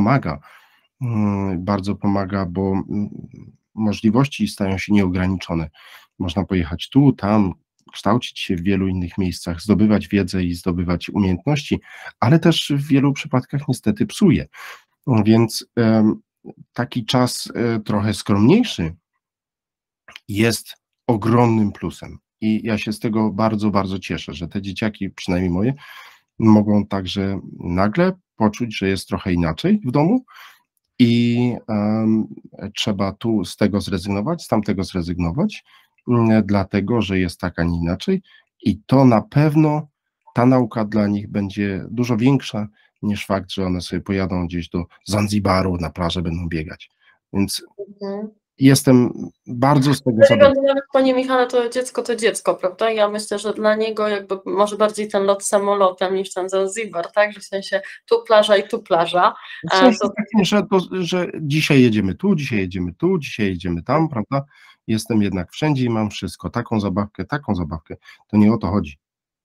bardzo pomaga, bo możliwości stają się nieograniczone. Można pojechać tu, tam, kształcić się w wielu innych miejscach, zdobywać wiedzę i zdobywać umiejętności, ale też w wielu przypadkach niestety psuje. Więc taki czas trochę skromniejszy jest ogromnym plusem i ja się z tego bardzo, bardzo cieszę, że te dzieciaki, przynajmniej moje, mogą także nagle poczuć, że jest trochę inaczej w domu i trzeba tu z tego zrezygnować, z tamtego zrezygnować, dlatego, że jest tak, a nie inaczej i to na pewno ta nauka dla nich będzie dużo większa niż fakt, że one sobie pojadą gdzieś do Zanzibaru, na plażę będą biegać. Więc jestem bardzo z tego zadowolony. Nawet, panie Michale, to dziecko, prawda? Ja myślę, że dla niego jakby może bardziej ten lot samolotem niż ten Zanzibar, tak? Że w sensie tu plaża i tu plaża. W sensie takim, że dzisiaj jedziemy tu, dzisiaj jedziemy tu, dzisiaj jedziemy tam, prawda? Jestem jednak wszędzie i mam wszystko, taką zabawkę. To nie o to chodzi.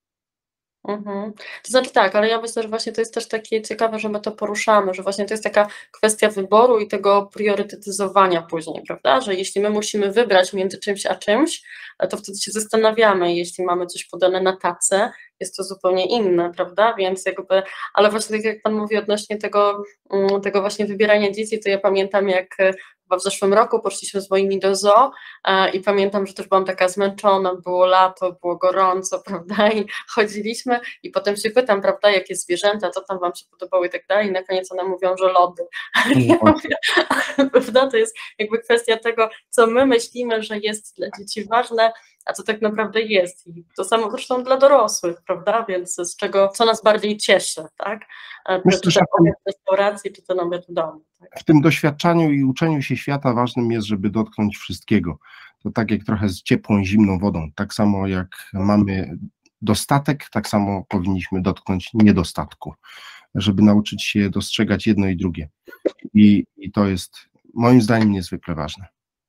To znaczy tak, ale ja myślę, że właśnie to jest też takie ciekawe, że my to poruszamy, że właśnie to jest taka kwestia wyboru i tego priorytetyzowania później, prawda? Że jeśli my musimy wybrać między czymś a czymś, to wtedy się zastanawiamy, jeśli mamy coś podane na tacy, jest to zupełnie inne, prawda? Więc jakby, ale właśnie tak jak Pan mówi odnośnie tego właśnie wybierania dzieci, to ja pamiętam jak chyba w zeszłym roku poszliśmy z moimi do zoo i pamiętam, że też byłam taka zmęczona, było lato, było gorąco, prawda, i chodziliśmy i potem się pytam, prawda, jakie zwierzęta, co tam Wam się podobało i tak dalej i na koniec one mówią, że lody. Ja mówię, prawda, to jest jakby kwestia tego, co my myślimy, że jest dla dzieci ważne, a co tak naprawdę jest. I to samo zresztą dla dorosłych, prawda, więc co nas bardziej cieszy, tak? Myślę, Czy że ten obiad w restauracji, czy ten obiad w domu. Tak? w tym doświadczaniu i uczeniu się świata ważnym jest, żeby dotknąć wszystkiego. To tak jak trochę z ciepłą i zimną wodą. Tak samo jak mamy dostatek, tak samo powinniśmy dotknąć niedostatku, żeby nauczyć się dostrzegać jedno i drugie. I to jest moim zdaniem niezwykle ważne.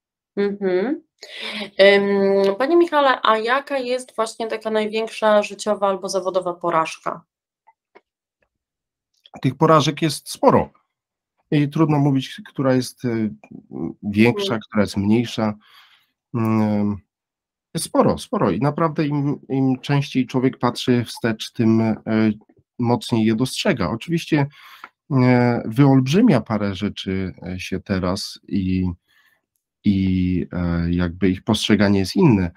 Panie Michale, a jaka jest właśnie taka największa życiowa albo zawodowa porażka? Tych porażek jest sporo i trudno mówić, która jest większa, która jest mniejsza. Jest sporo i naprawdę im częściej człowiek patrzy wstecz, tym mocniej je dostrzega. Oczywiście wyolbrzymia parę rzeczy się teraz i jakby ich postrzeganie jest inne,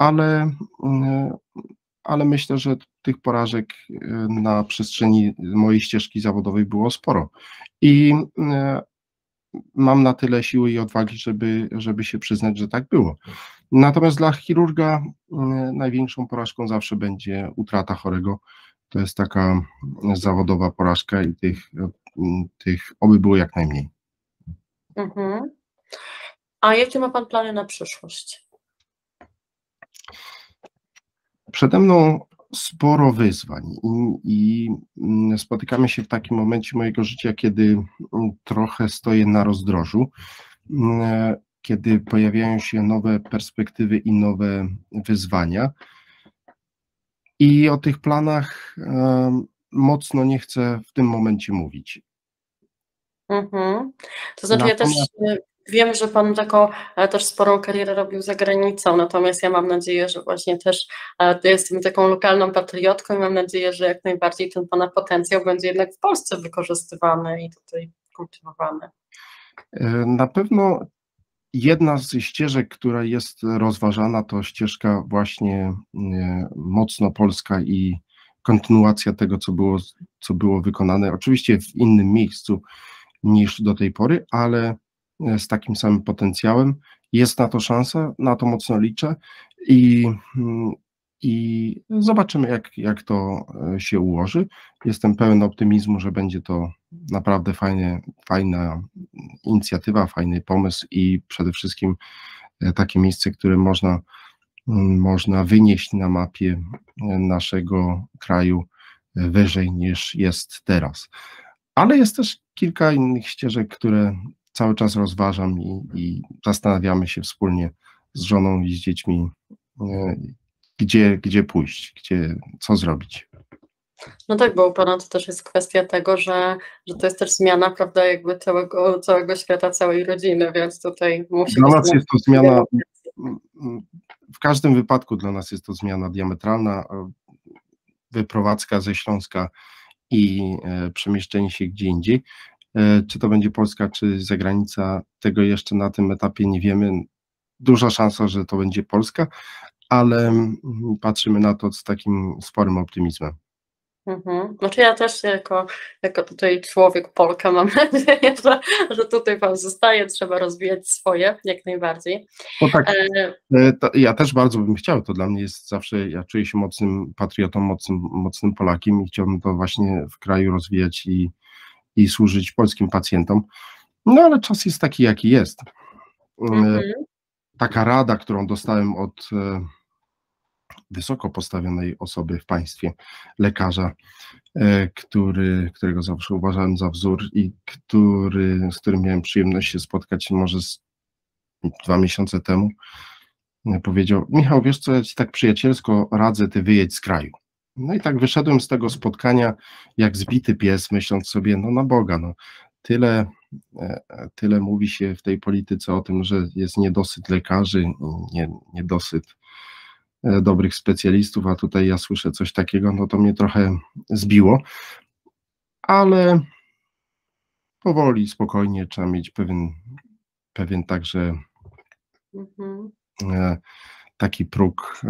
ale myślę, że tych porażek na przestrzeni mojej ścieżki zawodowej było sporo i mam na tyle siły i odwagi, żeby się przyznać, że tak było. Natomiast dla chirurga największą porażką zawsze będzie utrata chorego. To jest taka zawodowa porażka i tych oby było jak najmniej. A jakie ma Pan plany na przyszłość? Przede mną sporo wyzwań i spotykamy się w takim momencie mojego życia, kiedy trochę stoję na rozdrożu, kiedy pojawiają się nowe perspektywy i nowe wyzwania. I o tych planach mocno nie chcę w tym momencie mówić. To znaczy ja też wiem, że Pan taką też sporą karierę robił za granicą, natomiast ja mam nadzieję, że właśnie też jestem taką lokalną patriotką i mam nadzieję, że jak najbardziej ten Pana potencjał będzie jednak w Polsce wykorzystywany i tutaj kultywowany. Na pewno jedna z ścieżek, która jest rozważana, to ścieżka właśnie mocno polska i kontynuacja tego, co było wykonane, oczywiście w innym miejscu niż do tej pory, ale z takim samym potencjałem. Jest na to szansa, na to mocno liczę i i zobaczymy, jak to się ułoży. Jestem pełen optymizmu, że będzie to naprawdę fajna inicjatywa, fajny pomysł i przede wszystkim takie miejsce, które można wynieść na mapie naszego kraju wyżej niż jest teraz. Ale jest też kilka innych ścieżek, które cały czas rozważam i zastanawiamy się wspólnie z żoną i z dziećmi, gdzie pójść, co zrobić. No tak, bo u Pana to też jest kwestia tego, że to jest też zmiana, prawda, jakby całego świata, całej rodziny, więc tutaj musi Dla być nas jest to zmiana, w każdym wypadku dla nas jest to zmiana diametralna, wyprowadzka ze Śląska i przemieszczenie się gdzie indziej. Czy to będzie Polska, czy zagranica, tego jeszcze na tym etapie nie wiemy. Duża szansa, że to będzie Polska, ale patrzymy na to z takim sporym optymizmem. Znaczy ja też jako tutaj człowiek Polka mam nadzieję, że tutaj Pan zostaje, trzeba rozwijać swoje, jak najbardziej. No tak, E, ja też bardzo bym chciał, to dla mnie jest zawsze, ja czuję się mocnym patriotą, mocnym Polakiem i chciałbym to właśnie w kraju rozwijać i służyć polskim pacjentom. No ale czas jest taki, jaki jest. mhm, Taka rada, którą dostałem od wysoko postawionej osoby w państwie, lekarza, którego zawsze uważałem za wzór i z którym miałem przyjemność się spotkać może 2 miesiące temu, powiedział: Michał, wiesz co, ja ci tak przyjacielsko radzę, ty wyjedź z kraju. No i tak wyszedłem z tego spotkania jak zbity pies, myśląc sobie, no na Boga, no tyle mówi się w tej polityce o tym, że jest niedosyt lekarzy, niedosyt dobrych specjalistów, a tutaj ja słyszę coś takiego, no to mnie trochę zbiło, ale powoli, spokojnie trzeba mieć pewien także mhm. taki próg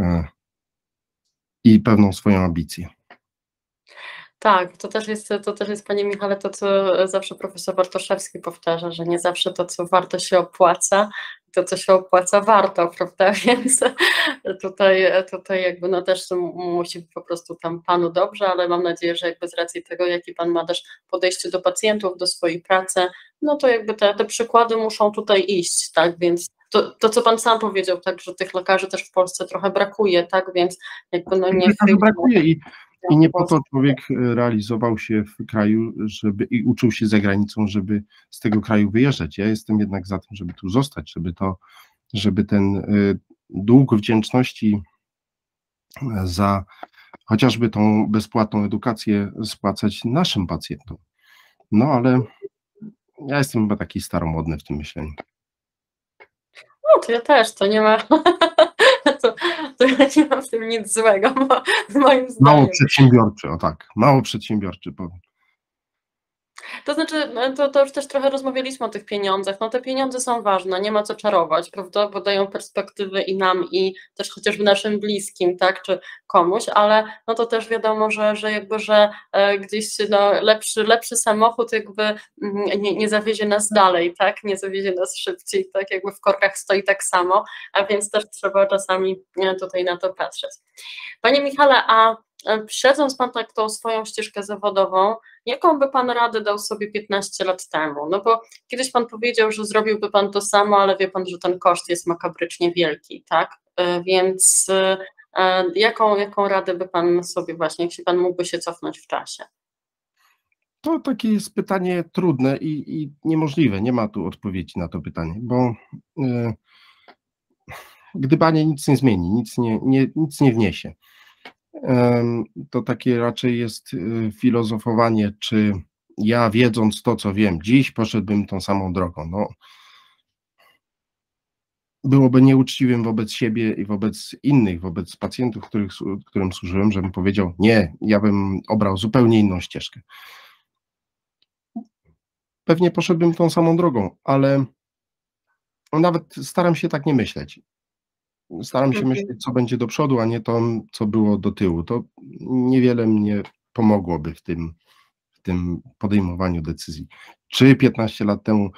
i pewną swoją ambicję. Tak, to też jest, Panie Michale, to, co zawsze profesor Bartoszewski powtarza, że nie zawsze to, co warto się opłaca, to, co się opłaca, warto, prawda, więc tutaj jakby no też musi po prostu tam Panu dobrze, ale mam nadzieję, że jakby z racji tego, jaki Pan ma też podejście do pacjentów, do swojej pracy, no to jakby te przykłady muszą tutaj iść, tak, więc to, co Pan sam powiedział, tak, że tych lekarzy też w Polsce trochę brakuje, tak, więc jakby no nie Lekarzy brakuje i nie po Polsce. to człowiek realizował się w kraju, i uczył się za granicą, żeby z tego kraju wyjeżdżać. Ja jestem jednak za tym, żeby tu zostać, żeby ten dług wdzięczności za chociażby tą bezpłatną edukację spłacać naszym pacjentom. No ale ja jestem chyba taki staromodny w tym myśleniu. No, to ja też, to nie ma, to ja nie mam w tym nic złego, moim Mało zdaniem. przedsiębiorczy, o tak, mało przedsiębiorczy powiem. To znaczy, to już też trochę rozmawialiśmy o tych pieniądzach. No te pieniądze są ważne, nie ma co czarować, prawda? Bo dają perspektywy i nam, i też chociażby naszym bliskim, tak, czy komuś, ale no to też wiadomo, że gdzieś no, lepszy samochód jakby nie zawiezie nas dalej, tak? Nie zawiezie nas szybciej, tak? Jakby w korkach stoi tak samo, a więc też trzeba czasami tutaj na to patrzeć. Panie Michale, a śledząc Pan tak tą swoją ścieżkę zawodową, jaką by Pan radę dał sobie 15 lat temu? No bo kiedyś Pan powiedział, że zrobiłby Pan to samo, ale wie Pan, że ten koszt jest makabrycznie wielki, tak? Więc jaką radę by Pan sobie właśnie, jeśli Pan mógłby się cofnąć w czasie? To takie jest pytanie trudne i niemożliwe, nie ma tu odpowiedzi na to pytanie, bo gdybanie nic nie zmieni, nic nie wniesie. To takie raczej jest filozofowanie, czy ja wiedząc to, co wiem dziś, poszedłbym tą samą drogą. No, byłoby nieuczciwym wobec siebie i wobec innych, wobec pacjentów, którym służyłem, żebym powiedział: nie, ja bym obrał zupełnie inną ścieżkę. Pewnie poszedłbym tą samą drogą, ale nawet staram się tak nie myśleć. Staram się myśleć, co będzie do przodu, a nie to, co było do tyłu. To niewiele mnie pomogłoby w tym podejmowaniu decyzji. Czy 15 lat temu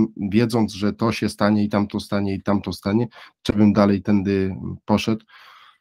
wiedząc, że to się stanie i tamto stanie, czy bym dalej tędy poszedł?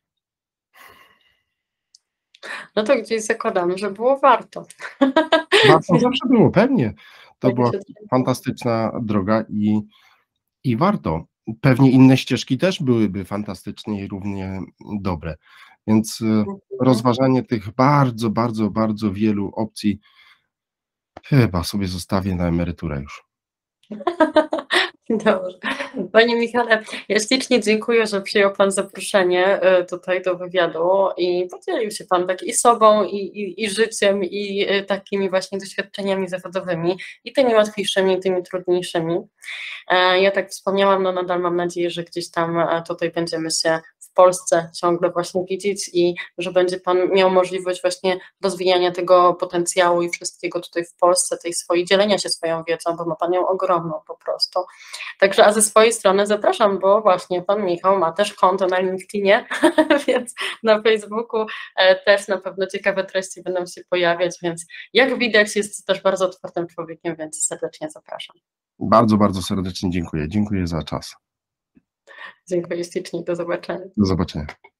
No to gdzieś zakładamy, że było warto. Warto zawsze było, pewnie. To Tego była się trzymamy. fantastyczna droga i warto. Pewnie inne ścieżki też byłyby fantastycznie i równie dobre. Więc Mhm. rozważanie tych bardzo, bardzo, bardzo wielu opcji chyba sobie zostawię na emeryturę już. Dobrze. Panie Michale, ja ślicznie dziękuję, że przyjął Pan zaproszenie, tutaj do wywiadu i podzielił się Pan tak i sobą, i życiem, i, takimi właśnie doświadczeniami zawodowymi, i tymi łatwiejszymi, i tymi trudniejszymi. Ja tak wspomniałam, no nadal mam nadzieję, że gdzieś tam tutaj będziemy się w Polsce ciągle właśnie widzieć i że będzie Pan miał możliwość właśnie rozwijania tego potencjału i wszystkiego tutaj w Polsce, tej swojej, dzielenia się swoją wiedzą, bo ma Pan ją ogromną po prostu. Także, a ze swojej strony zapraszam, bo właśnie pan Michał ma też konto na LinkedInie, więc na Facebooku też na pewno ciekawe treści będą się pojawiać, więc jak widać jest też bardzo otwartym człowiekiem, więc serdecznie zapraszam. Bardzo, bardzo serdecznie dziękuję. Dziękuję za czas. Dziękuję ślicznie, do zobaczenia. Do zobaczenia.